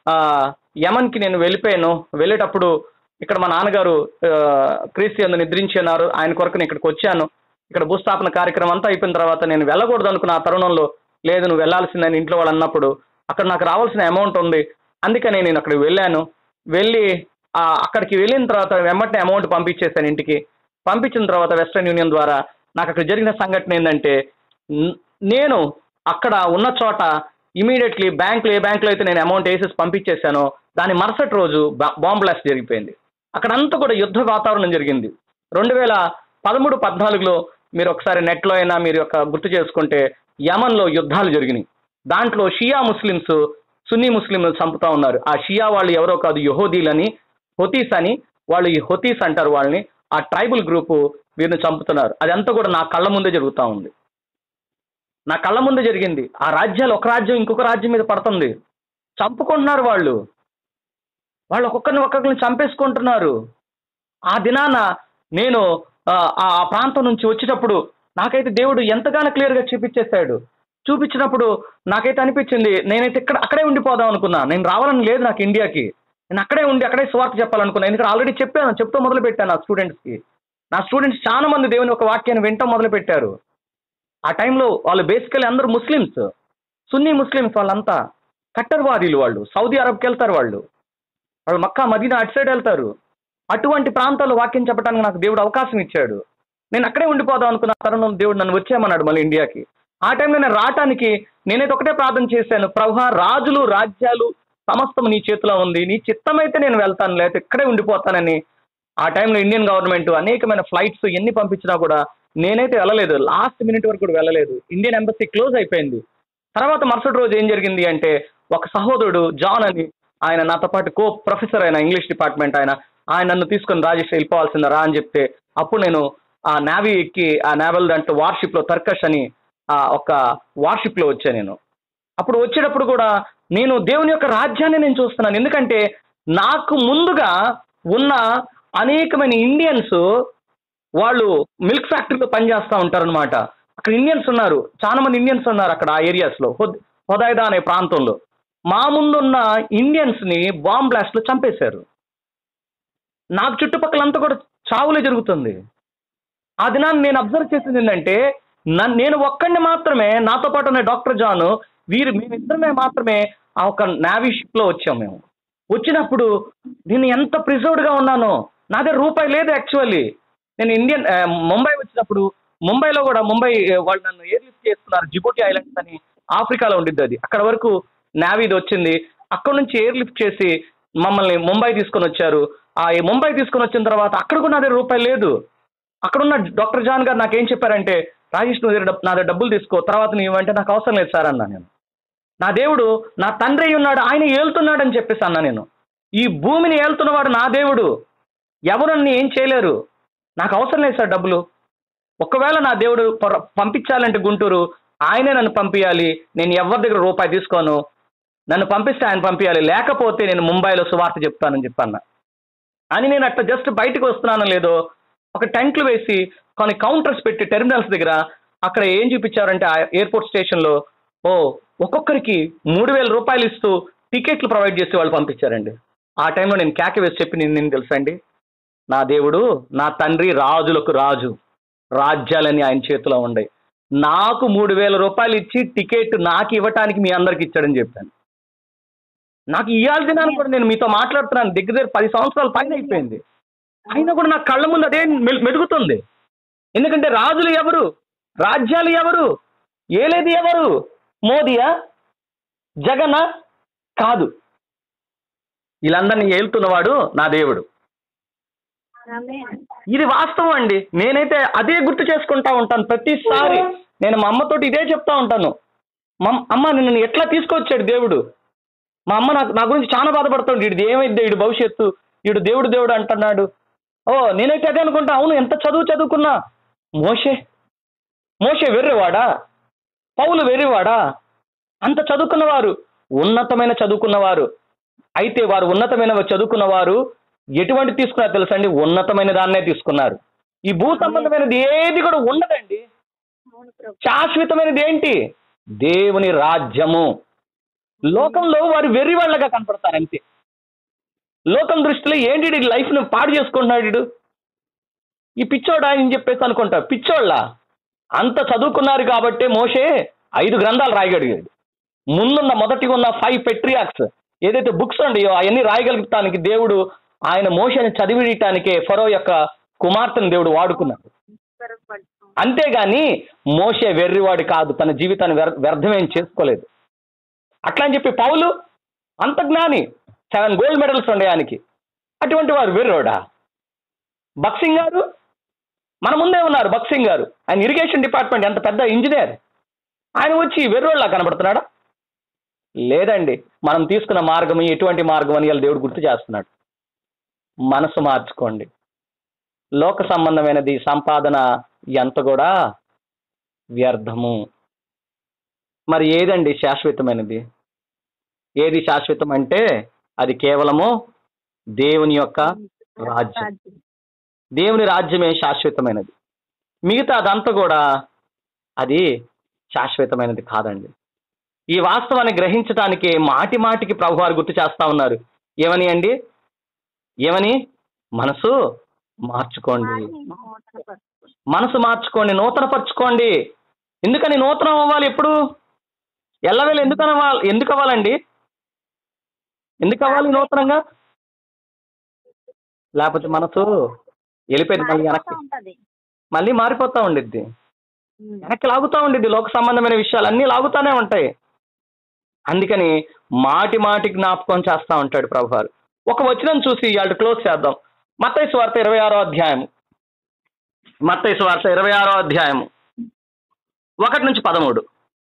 యమన్కి నేను వెళ్ళిపోయాను. వెళ్ళేటప్పుడు ఇక్కడ మా నాన్నగారు క్రీస్తు యందు నిద్రించి ఉన్నారు, ఆయన కొరకు నేను ఇక్కడికి వచ్చాను. ఇక్కడ భూస్థాపన కార్యక్రమం అంతా అయిపోయిన తర్వాత నేను వెళ్ళకూడదు అనుకున్న ఆ తరుణంలో, లేదు నువ్వు వెళ్ళాల్సిందని ఇంట్లో వాళ్ళు అన్నప్పుడు అక్కడ నాకు రావాల్సిన అమౌంట్ ఉంది, అందుకని నేను అక్కడికి వెళ్ళాను. వెళ్ళి అక్కడికి వెళ్ళిన తర్వాత వెంబటనే అమౌంట్ పంపించేశాను ఇంటికి. పంపించిన తర్వాత వెస్ట్రన్ యూనియన్ ద్వారా నాకు అక్కడ జరిగిన సంఘటన ఏంటంటే, నేను అక్కడ ఉన్న చోట ఇమీడియట్లీ బ్యాంకులో ఏ బ్యాంకులో అయితే నేను అమౌంట్ వేసేసి పంపించేశానో దాని మరుసటి రోజు బాంబ్ బ్లాస్ట్ జరిగిపోయింది. అక్కడంతా కూడా యుద్ధ వాతావరణం జరిగింది. రెండు వేల పదమూడు పద్నాలుగులో మీరు ఒకసారి నెట్లో అయినా మీరు యొక్క గుర్తు చేసుకుంటే యమన్లో యుద్ధాలు జరిగినాయి. దాంట్లో షియా ముస్లిమ్స్ సున్నీ ముస్లింలు చంపుతా ఉన్నారు. ఆ షియా వాళ్ళు ఎవరో కాదు, యహూదీలని, హొతీస్ అని, వాళ్ళు ఈ హొతీస్ అంటారు వాళ్ళని. ఆ ట్రైబల్ గ్రూపు వీరిని చంపుతున్నారు. అదంతా కూడా నా కళ్ళ ముందే జరుగుతూ ఉంది, నా కళ్ళ ముందే జరిగింది. ఆ రాజ్యాలు ఒక రాజ్యం ఇంకొక రాజ్యం మీద పడుతుంది, చంపుకుంటున్నారు వాళ్ళు. వాళ్ళు ఒక్కొక్కరిని ఒక్కొక్కరిని చంపేసుకుంటున్నారు. ఆ దినాన నేను ఆ ప్రాంతం నుంచి వచ్చేటప్పుడు నాకైతే దేవుడు ఎంతగానో క్లియర్గా చూపించేశాడు. చూపించినప్పుడు నాకైతే అనిపించింది నేనైతే ఇక్కడ అక్కడే ఉండిపోదాం అనుకున్నా. నేను రావాలని లేదు నాకు ఇండియాకి, నేను అక్కడే ఉండి అక్కడే స్వార్థ చెప్పాలనుకున్నాను. ఎందుకంటే ఆల్రెడీ చెప్పాను, చెప్తూ మొదలు పెట్టాను నా స్టూడెంట్స్కి. నా స్టూడెంట్స్ చాలా మంది దేవుని ఒక వాక్యాన్ని వింటాం మొదలు పెట్టారు. ఆ టైంలో వాళ్ళు బేసికలీ అందరూ ముస్లిమ్స్, సున్నీ ముస్లిమ్స్, వాళ్ళంతా కట్టర్వాదీలు. వాళ్ళు సౌదీ అరబ్కి వెళ్తారు, వాళ్ళు వాళ్ళు మక్కా మదీనా అటు సైడ్ వెళ్తారు. అటువంటి ప్రాంతాల్లో వాక్యం చెప్పడానికి నాకు దేవుడు అవకాశం ఇచ్చాడు. నేను అక్కడే ఉండిపోదాం అనుకున్న తరుణం దేవుడు నన్ను వచ్చేయమన్నాడు మళ్ళీ ఇండియాకి. ఆ టైంలో నేను రావటానికి నేనైతే ఒకటే ప్రార్థన చేశాను, ప్రభువా రాజులు రాజ్యాలు సమస్తం నీ చేతిలో ఉంది, నీ చిత్తమైతే నేను వెళ్తాను, లేకపోతే ఇక్కడే ఉండిపోతానని. ఆ టైంలో ఇండియన్ గవర్నమెంట్ అనేకమైన ఫ్లైట్స్ ఎన్ని పంపించినా కూడా నేనైతే వెళ్ళలేదు. లాస్ట్ మినిట్ వరకు కూడా వెళ్ళలేదు. ఇండియన్ ఎంబసీ క్లోజ్ అయిపోయింది. తర్వాత మరుసటి రోజు ఏం జరిగింది అంటే, ఒక సహోదరుడు జాన్ అని, ఆయన నాతో పాటు కో ప్రొఫెసర్ అయిన ఇంగ్లీష్ డిపార్ట్మెంట్ ఆయన ఆయన నన్ను తీసుకొని రాజేష్ వెళ్ళిపోవాల్సిందా రా అని చెప్తే, అప్పుడు నేను ఆ నేవీ ఎక్కి ఆ నేవల్ అంటే వార్షిప్లో తర్కష్ అని ఆ ఒక వార్షిప్లో వచ్చాను నేను. అప్పుడు వచ్చేటప్పుడు కూడా నేను దేవుని యొక్క రాజ్యాన్ని నేను చూస్తున్నాను. ఎందుకంటే నాకు ముందుగా ఉన్న అనేకమైన ఇండియన్స్ వాళ్ళు మిల్క్ ఫ్యాక్టరీలో పనిచేస్తూ ఉంటారనమాట. అక్కడ ఇండియన్స్ ఉన్నారు, చాలా మంది ఇండియన్స్ ఉన్నారు అక్కడ ఆ ఏరియాస్లో, హొదైదా అనే ప్రాంతంలో. మా ముందున్న ఇండియన్స్ని బాంబ్ బ్లాస్ట్లో చంపేశారు. నాకు చుట్టుపక్కలంతా కూడా చావులే జరుగుతుంది. ఆ దినాన్ని నేను అబ్జర్వ్ చేసింది ఏంటంటే, నన్ను నేను ఒక్కడిని మాత్రమే, నాతో పాటు ఉన్న డాక్టర్ జాన్, వీరు మేమిద్దరమే మాత్రమే ఆ ఒక నేవీ షిప్లో వచ్చాము. మేము వచ్చినప్పుడు నేను ఎంత ప్రిజర్వ్డ్గా ఉన్నానో, నా దగ్గర రూపాయి లేదు యాక్చువల్లీ. నేను ఇండియన్ ముంబై వచ్చినప్పుడు ముంబైలో కూడా ముంబై వాళ్ళు నన్ను ఎయిర్ లిఫ్ట్ చేసుకున్నారు. జిబూటి ఐలాండ్స్ అని ఆఫ్రికాలో ఉండిద్ది అది. అక్కడ వరకు నేవీది వచ్చింది. అక్కడ నుంచి ఎయిర్ లిఫ్ట్ చేసి మమ్మల్ని ముంబై తీసుకొని వచ్చారు. ఆ ముంబై తీసుకొని వచ్చిన తర్వాత అక్కడ కూడా నా దగ్గర రూపాయి లేదు. అక్కడున్న డాక్టర్ జాన్ గారు నాకేం చెప్పారంటే, రాజేష్ నువ్వు దగ్గర నా దగ్గర డబ్బులు తీసుకో, తర్వాత నీవు అంటే నాకు అవసరం లేదు సార్ అన్నా నేను. నా దేవుడు నా తండ్రి ఉన్నాడు, ఆయన ఏలుతున్నాడు అని చెప్పేసి అన్నా నేను. ఈ భూమిని ఏలుతున్నవాడు నా దేవుడు, ఎవరు నన్ను ఏం చేయలేరు, నాకు అవసరం లేదు సార్ డబ్బులు. ఒకవేళ నా దేవుడు పంపించాలంటే గుంటూరు, ఆయనే నన్ను పంపించాలి, నేను ఎవరి దగ్గర రూపాయి తీసుకోను, నన్ను పంపిస్తే ఆయన పంపించాలి, లేకపోతే నేను ముంబైలో సువార్త చెప్తానని చెప్పన్నా. అని నేను అట్లా జస్ట్ బయటకు వస్తున్నానో లేదో ఒక టెంట్లు వేసి కొన్ని కౌంటర్స్ పెట్టి టెర్మినల్స్ దగ్గర అక్కడ ఏం చూపించారంటే, ఆ ఎయిర్పోర్ట్ స్టేషన్లో ఓ ఒక్కొక్కరికి మూడు వేల రూపాయలు ఇస్తూ టికెట్లు ప్రొవైడ్ చేసి వాళ్ళు పంపించారండి. ఆ టైంలో నేను కేక వేసి చెప్పి నేను నేను తెలుసా అండి, నా దేవుడు నా తండ్రి రాజులకు రాజు, రాజ్యాలని ఆయన చేతిలో ఉన్నాయి, నాకు మూడు వేల రూపాయలు ఇచ్చి టికెట్ నాకు ఇవ్వటానికి మీ అందరికి ఇచ్చాడని చెప్పాను. నాకు ఇవాళ దినాన్ని కూడా నేను మీతో మాట్లాడుతున్నాను, దగ్గర దగ్గర పది సంవత్సరాల పైన అయిపోయింది, అయినా కూడా నా కళ్ళ ముందు అదే మెలుగుతుంది. ఎందుకంటే రాజులు ఎవరు, రాజ్యాలు ఎవరు, ఏలేది ఎవరు, మోదీయా, జగనా? కాదు, వీళ్ళందరినీ ఏలుతున్నవాడు నా దేవుడు. ఇది వాస్తవం అండి. నేనైతే అదే గుర్తు చేసుకుంటా ఉంటాను ప్రతిసారి. నేను మా అమ్మతోటి ఇదే చెప్తా ఉంటాను, మా అమ్మ నిన్ను ఎట్లా తీసుకొచ్చాడు దేవుడు. మా అమ్మ నాకు నా గురించి చాలా బాధపడుతుంది, వీడు ఏమైంది, వీడు భవిష్యత్తు, వీడు దేవుడు దేవుడు అంటున్నాడు. ఓ నేనైతే అదే అనుకుంటా, అవును ఎంత చదువు చదువుకున్నా, మోషే మోషే వెర్రివాడా, పౌలు వెర్రివాడా, అంత చదువుకున్నవారు, ఉన్నతమైన చదువుకున్నవారు. అయితే వారు ఉన్నతమైన చదువుకున్నవారు ఎటువంటి తీసుకున్నారు తెలుసండి, ఉన్నతమైన దాన్నే తీసుకున్నారు. ఈ భూ సంబంధమైనది ఏది కూడా ఉండదండి. శాశ్వతమైనది ఏంటి, దేవుని రాజ్యము. లోకంలో వారు వెర్రి వాళ్ళగా కనపడతారు అంతే. లోకం దృష్టిలో ఏంటి ఈ లైఫ్ను పాడు చేసుకుంటున్నాడు వీడు, ఈ పిచ్చోడా అని చెప్పేసి అనుకుంటారు. పిచ్చోళ్ళ అంత చదువుకున్నారు కాబట్టే మోషే ఐదు గ్రంథాలు రాయగలిగాడు. ముందున్న మొదటిగా ఉన్న ఫైవ్ పెట్రియాక్స్ ఏదైతే బుక్స్ ఉన్నాయో అవన్నీ రాయగలుగుతానికి దేవుడు ఆయన మోషేని చదివియటానికే ఫరో యొక్క కుమార్తెను దేవుడు వాడుకున్నాడు. అంతేగాని మోషే వెర్రివాడు కాదు, తన జీవితాన్ని వ్యర్థమేం చేసుకోలేదు. అట్లా అని చెప్పి పౌలు అంత జ్ఞాని, సెవెన్ గోల్డ్ మెడల్స్ ఉండే ఆయనకి, అటువంటి వారు వెర్రోడా? బక్సింగ్ గారు మన ముందే ఉన్నారు. బక్సింగ్ గారు ఆయన ఇరిగేషన్ డిపార్ట్మెంట్ ఎంత పెద్ద ఇంజనీర్, ఆయన వచ్చి వెర్రోళ్ళ కనబడుతున్నాడా? లేదండి. మనం తీసుకున్న మార్గం ఎటువంటి మార్గం అని ఇలా దేవుడు గుర్తు చేస్తున్నాడు. మనసు మార్చుకోండి. లోక సంబంధమైనది సంపాదన ఎంత కూడా వ్యర్థము. మరి ఏదండి శాశ్వతమైనది? ఏది శాశ్వతం అంటే అది కేవలము దేవుని యొక్క రాజ్యం. దేవుని రాజ్యమే శాశ్వతమైనది. మిగతా అదంతా కూడా అది శాశ్వతమైనది కాదండి. ఈ వాస్తవాన్ని గ్రహించడానికి మాటి మాటికి ప్రభువారు గుర్తు చేస్తా ఉన్నారు. ఏమని అండి? ఏమని? మనసు మార్చుకోండి, మనసు మార్చుకోండి, నూతన పరచుకోండి. ఎందుకని నూతనం అవ్వాలి? ఎప్పుడు ఎల్లవేళ ఎందుకు అవ్వాలి? ఎందుకు అవ్వాలండి? ఎందుకు అవ్వాలి నూతనంగా? లేకపోతే మనసు వెళ్ళిపోయింది, మళ్ళీ వెనక్కి మళ్ళీ మారిపోతా ఉండిద్ది, వెనక్కి లాగుతూ ఉండిద్ది. లోక సంబంధమైన విషయాలు అన్నీ లాగుతానే ఉంటాయి. అందుకని మాటి మాటి జ్ఞాపకం చేస్తూ ఉంటాడు ప్రభువారు. ఒక వచనం చూసి ఇవాళ క్లోజ్ చేద్దాం. మత్తయి సువార్త ఇరవై ఆరో అధ్యాయం మత్తయి సువార్త ఇరవై ఆరో అధ్యాయం ఒకటి నుంచి పదమూడు.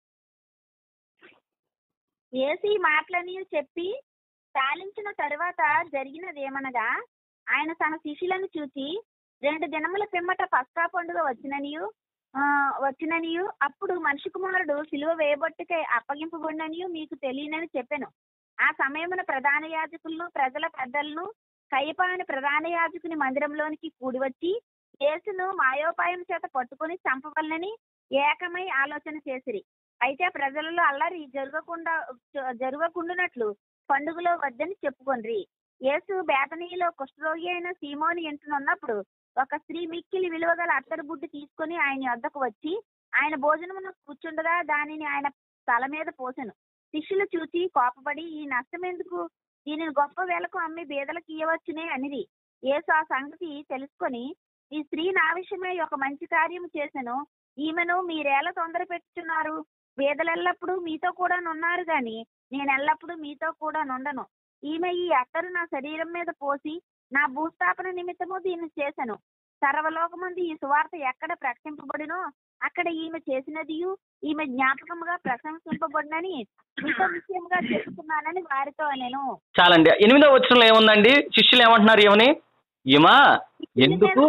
యేసు ఈ మాటలని చెప్పి చాలించిన తరువాత జరిగినదేమనగా, ఆయన తన శిష్యులను చూచి, రెండు దినముల పిమ్మట పస్కా పండుగ వచ్చిననియు ఆ వచ్చిననియు అప్పుడు మనిషి కుమారుడు సిలువ వేయబట్టుకై అప్పగింపబడిననియు మీకు తెలియనని చెప్పాను. ఆ సమయమున ప్రధాన యాజకులను ప్రజల పెద్దలను కయపా అనే ప్రధాన యాజకుని మందిరంలోనికి కూడి వచ్చి యేసును మాయోపాయం చేత పట్టుకుని చంపవలనని ఏకమై ఆలోచన చేసిరి. అయితే ప్రజలలో అల్లరి జరగకుండా జరగకుండానట్లు పండుగలో వద్దని చెప్పుకొండ్రి. యేసు బేతనీలో కుష్ఠరోగి అయిన సీమోని ఇంటనున్నప్పుడు ఒక స్త్రీ మిక్కిలి విలువగల అత్తరు బుడ్డి తీసుకుని ఆయన వద్దకు వచ్చి ఆయన భోజనమును కూర్చుండగా దానిని ఆయన తల మీద పోసెను. శిష్యులు చూచి కోపపడి, ఈ నష్టం ఎందుకు? దీనిని గొప్ప వేలకు అమ్మి బీదలకు ఇయ్యవచ్చునే అనిది. యేసు ఆ సంగతి తెలుసుకొని, ఈ స్త్రీ నా విషయమై ఒక మంచి కార్యము చేసెను. ఈమెను మీరేలా తొందర పెట్టుచున్నారు? బీదలెల్లప్పుడు మీతో కూడా నున్నారు గాని నేను ఎల్లప్పుడూ మీతో కూడా నుండను. ఈమె ఈ అత్తరు నా శరీరం మీద పోసి నా భూస్థాపన నిమిత్తము దీన్ని చేసెను. సర్వలోకమందు ఈ సువార్త ఎక్కడ ప్రకటింపబడినో అక్కడ ఈమె చేసినదియు ఈమె జ్ఞాపకముగా ప్రశంసింపబడినని మీతో విషయంగా చెప్పుకున్నానని వారితో నేను. చాలండి. ఎనిమిదో వచనంలో ఏముందండి? శిష్యులు ఏమంటున్నారు? ఏమని? ఈమా ఎందుకు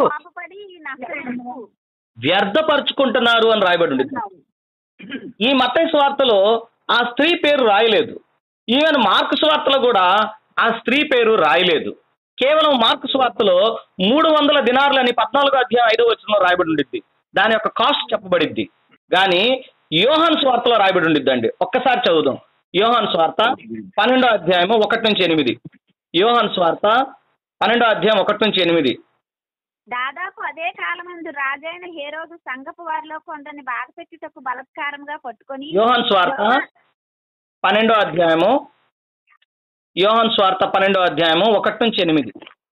వ్యర్థపరుచుకుంటున్నారు అని రాయబడి ఉంది. ఈ మత్తయి సువార్తలో ఆ స్త్రీ పేరు రాయలేదు. ఈవెన్ మార్కు సువార్తలో కూడా ఆ స్త్రీ పేరు రాయలేదు. కేవలం మార్కు సువార్తలో మూడు వందల దినారులని పద్నాలుగో అధ్యాయం ఐదో వచనంలో రాయబడి ఉండిద్ది. దాని యొక్క కాస్ట్ చెప్పబడిద్ది. కానీ యోహాను సువార్తలో రాయబడి ఉండిద్దండి. ఒక్కసారి చదువుదాం. యోహాను సువార్త పన్నెండో అధ్యాయము ఒకటి నుంచి ఎనిమిది. యోహాను సువార్త పన్నెండో అధ్యాయం ఒకటి నుంచి ఎనిమిది. దాదాపు అదే కాలమందు రాజైన హేరోదు సంగపు వారిలో కొందరిని బాధ పెట్టుటకు బలత్కారంగా పట్టుకొని. యోహాను సువార్త పన్నెండో అధ్యాయము యోహాను సువార్త పన్నెండో అధ్యాయము ఒకటి నుంచి ఎనిమిది.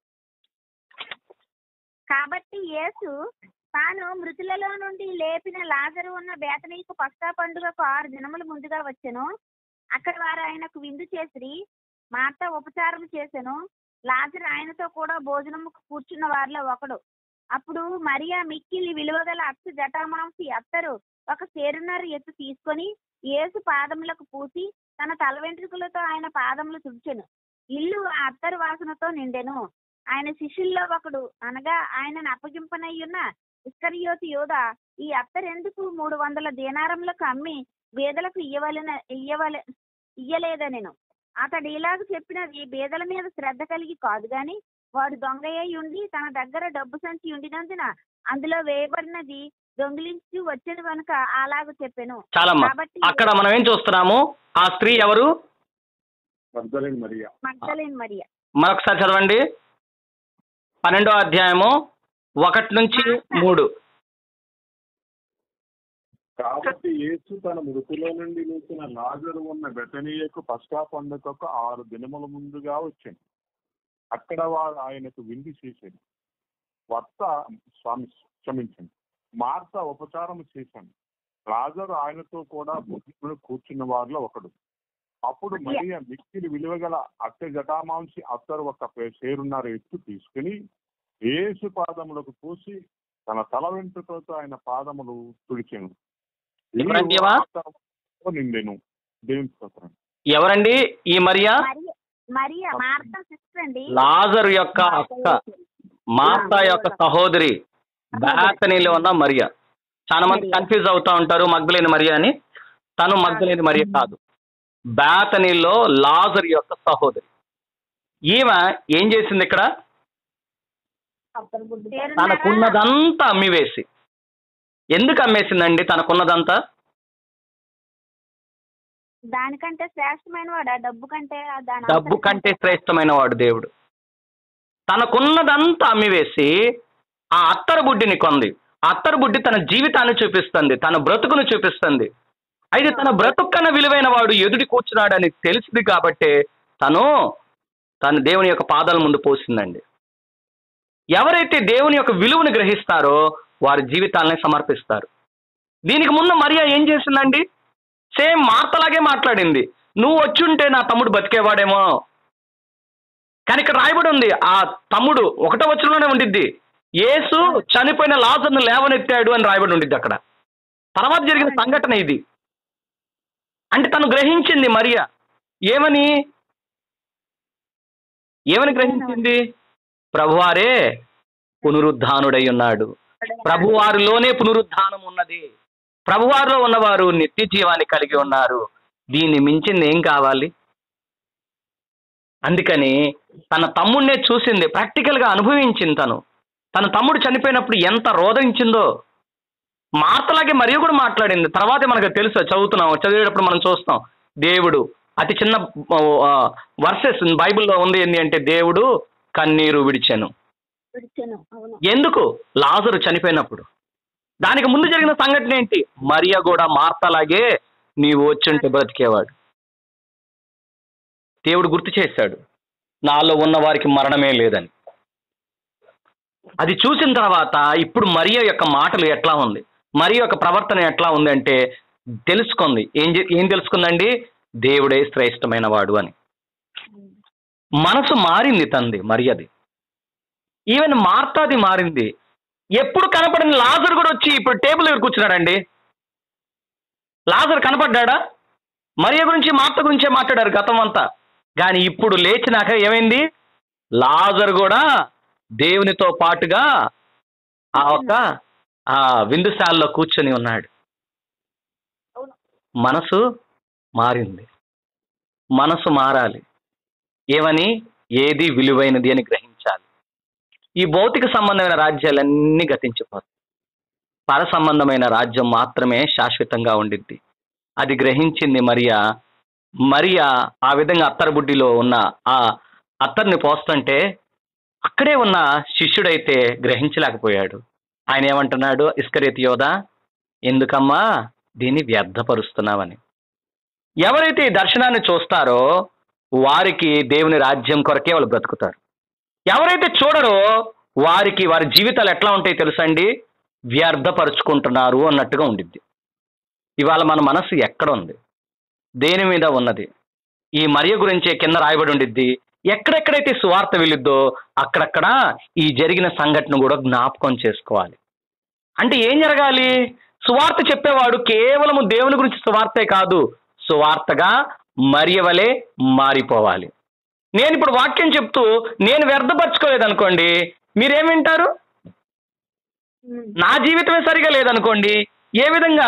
కాబట్టి యేసు తాను మృతులలో నుండి లేపిన లాజరు ఉన్న బేతనీకు పస్కా పండుగకు ఆరు దినములు ముందుగా వచ్చెను. అక్కడ వారు ఆయనకు విందు చేసిరి. మార్త ఉపచారం చేసెను. లాజరు ఆయనతో కూడా భోజనముకు కూర్చున్న వారిలో ఒకడు. అప్పుడు మరియా మిక్కిలి విలువగల అచ్చు జటామాంసి అత్తరు ఒక సేరున్నర ఎత్తు తీసుకొని యేసు పాదములకు పూసి తన తల వెంట్రుకలతో ఆయన పాదములు తుడిచెను. ఇల్లు ఆ అత్తరు వాసనతో నిండెను. ఆయన శిష్యుల్లో ఒకడు, అనగా ఆయనను అప్పగింపనయ్యున్న ఇస్కరియోతు యోధ, ఈ అత్తరు ఎందుకు మూడు వందల దీనారములకు అమ్మి బీదలకు ఇయ్యవలన ఇయ్యవల ఇయ్యలేదనెను. అతడు ఇలాగ చెప్పినది బీదల మీద శ్రద్ధ కలిగి కాదు గాని వాడు దొంగయ్య ఉండి తన దగ్గర డబ్బు సంచి ఉండినందున అందులో వేయబడినది దొంగిలించి వచ్చేది కనుక అలాగ చెప్పాను. చాలమ్మా. అక్కడ మనం ఏం చూస్తున్నాము? ఆ స్త్రీ ఎవరు? మగ్దలేని మరియా. మగ్దలేని మరియా. మరొకసారి చదవండి. పన్నెండో అధ్యాయము ఒకటి నుంచి మూడు. కాబట్టి యేసు తన మృతిలో నుండి లేచిన లాజరు ఉన్న బెతనీయకు పస్కా పండుగకు ఆరు దినముల ముందుగా వచ్చింది. అక్కడ వారు ఆయనకు విందు చేసేది. భర్త స్వామి క్షమించండి మార్త ఉపచారం చేశాను. లాజరు ఆయనతో కూడా భోజనంలో కూర్చున్న వారిలో ఒకడు. అప్పుడు మరియ మిక్కిలి విలువగల అత్త జటామాంసి అత్తరు ఒక సేరున్నర ఎత్తు తీసుకుని యేసు పాదములకు పూసి తన తల వెంట్రుకలతో ఆయన పాదములు తుడిచెను. నిండెను. దేవుని స్తోత్రం. ఎవరండి ఈ మరియా? మరియా మార్త సిస్టర్ అండి. లాజరు యొక్క అక్క, మార్తా యొక్క సహోదరి, బేతనీలో ఉన్న మరియా. చాలా మంది కన్ఫ్యూజ్ అవుతా ఉంటారు మగ్దలేని మరియా అని. తను మగ్దలేని మరియా కాదు, బేతనీలో లాజరు యొక్క సహోదరి. ఈమె ఏం చేసింది ఇక్కడ? తనకున్నదంతా అమ్మివేసి. ఎందుకు అమ్మేసిందండి తనకున్నదంతా? దానికంటే శ్రేష్టమైన వాడు, డబ్బు కంటే డబ్బు కంటే శ్రేష్టమైన వాడు దేవుడు. తనకున్నదంతా అమ్మివేసి ఆ అత్తరు బుడ్డిని కొంది. ఆ అత్తరు బుడ్డి తన జీవితాన్ని చూపిస్తుంది, తన బ్రతుకును చూపిస్తుంది. అయితే తన బ్రతుకు కన్నా విలువైన వాడు ఎదుటి కూర్చున్నాడని తెలిసింది కాబట్టి తను తన దేవుని యొక్క పాదాల ముందు పోసిందండి. ఎవరైతే దేవుని యొక్క విలువను గ్రహిస్తారో వారి జీవితాలని సమర్పిస్తారు. దీనికి ముందు మరియా ఏం చేసిందండి? సేమ్ మార్తలాగే మాట్లాడింది. నువ్వు వచ్చుంటే నా తమ్ముడు బతికేవాడేమో. కానీ ఇక్కడ రాయబడి ఉంది, ఆ తమ్ముడు ఒకటో వచనంలోనే ఉండిద్ది, యేసు చనిపోయిన లాజరును లేవనెత్తాడు అని రాయబడి ఉండిద్ది అక్కడ. తర్వాత జరిగిన సంఘటన ఇది. అంటే తను గ్రహించింది మరియా. ఏమని ఏమని గ్రహించింది? ప్రభువారే పునరుద్ధానుడై ఉన్నాడు, ప్రభువారిలోనే పునరుద్ధానం ఉన్నది, ప్రభువారిలో ఉన్నవారు నిత్య జీవాన్ని కలిగి ఉన్నారు. దీన్ని మించింది ఏం కావాలి? అందుకని తన తమ్ముడినే చూసింది, ప్రాక్టికల్గా అనుభవించింది. తను తన తమ్ముడు చనిపోయినప్పుడు ఎంత రోధించిందో. మార్తలాగే మరియు కూడా మాట్లాడింది. తర్వాతే మనకు తెలుసు, చదువుతున్నాం, చదివేటప్పుడు మనం చూస్తాం. దేవుడు అతి చిన్న వర్సెస్ బైబిల్లో ఉంది ఏంటి అంటే, దేవుడు కన్నీరు విడిచెను. ఎందుకు? లాజరు చనిపోయినప్పుడు. దానికి ముందు జరిగిన సంఘటన ఏంటి? మరియా కూడా మార్తలాగే నీవు వచ్చుంటే బ్రతికేవాడు. దేవుడు గుర్తు చేశాడు, నాలో ఉన్న వారికి మరణమే లేదని. అది చూసిన తర్వాత ఇప్పుడు మరియా యొక్క మాటలు ఎట్లా ఉంది, మరియా యొక్క ప్రవర్తన ఎట్లా ఉంది అంటే తెలుసుకుంది. ఏం ఏం తెలుసుకుందండి? దేవుడే శ్రేష్టమైన వాడు అని. మనసు మారింది తంది మరియది. ఈవెన్ మార్తాది మారింది. ఎప్పుడు కనపడిన లాజరు కూడా వచ్చి ఇప్పుడు టేబుల్ దగ్గర కూర్చున్నాడండి. లాజరు కనపడ్డా? మరియ గురించి మార్త గురించే మాట్లాడారు గతం అంతా. కానీ ఇప్పుడు లేచినాక ఏమైంది? లాజరు కూడా దేవునితో పాటుగా ఆ ఒక ఆ విందుశాలలో కూర్చొని ఉన్నాడు. మనసు మారింది. మనసు మారాలి. ఏమని? ఏది విలువైనది అని గ్రహించాలి. ఈ భౌతిక సంబంధమైన రాజ్యాలన్నీ గతించిపోతాయి. పర సంబంధమైన రాజ్యం మాత్రమే శాశ్వతంగా ఉండిద్ది. అది గ్రహించింది మరియా. మరియా ఆ విధంగా అత్తరు బుడ్డిలో ఉన్న ఆ అత్తర్ని పోస్తుంటే అక్కడే ఉన్న శిష్యుడైతే గ్రహించలేకపోయాడు. ఆయన ఏమంటున్నాడు? ఇస్కరియోతు యోధా, ఎందుకమ్మా దీన్ని వ్యర్థపరుస్తున్నావని. ఎవరైతే ఈ దర్శనాన్ని చూస్తారో వారికి దేవుని రాజ్యం కొరకే వాళ్ళు బ్రతుకుతారు. ఎవరైతే చూడరో వారికి వారి జీవితాలు ఎట్లా ఉంటాయి తెలుసండి? వ్యర్థపరుచుకుంటున్నారు అన్నట్టుగా ఉండిద్ది. ఇవాళ మన మనసు ఎక్కడ ఉంది? దేని మీద ఉన్నది? ఈ మరియ గురించే కింద రాయబడి ఉండిద్ది. ఎక్కడెక్కడైతే సువార్త వెళ్ళిద్దో అక్కడక్కడ ఈ జరిగిన సంఘటన కూడా జ్ఞాపకం చేసుకోవాలి. అంటే ఏం జరగాలి? సువార్త చెప్పేవాడు కేవలము దేవుని గురించి సువార్తే కాదు, సువార్తగా మరియ వలె మారిపోవాలి. నేను ఇప్పుడు వాక్యం చెప్తూ నేను వ్యర్థపరచుకోలేదు అనుకోండి, మీరేం వింటారు? నా జీవితమే సరిగా లేదనుకోండి, ఏ విధంగా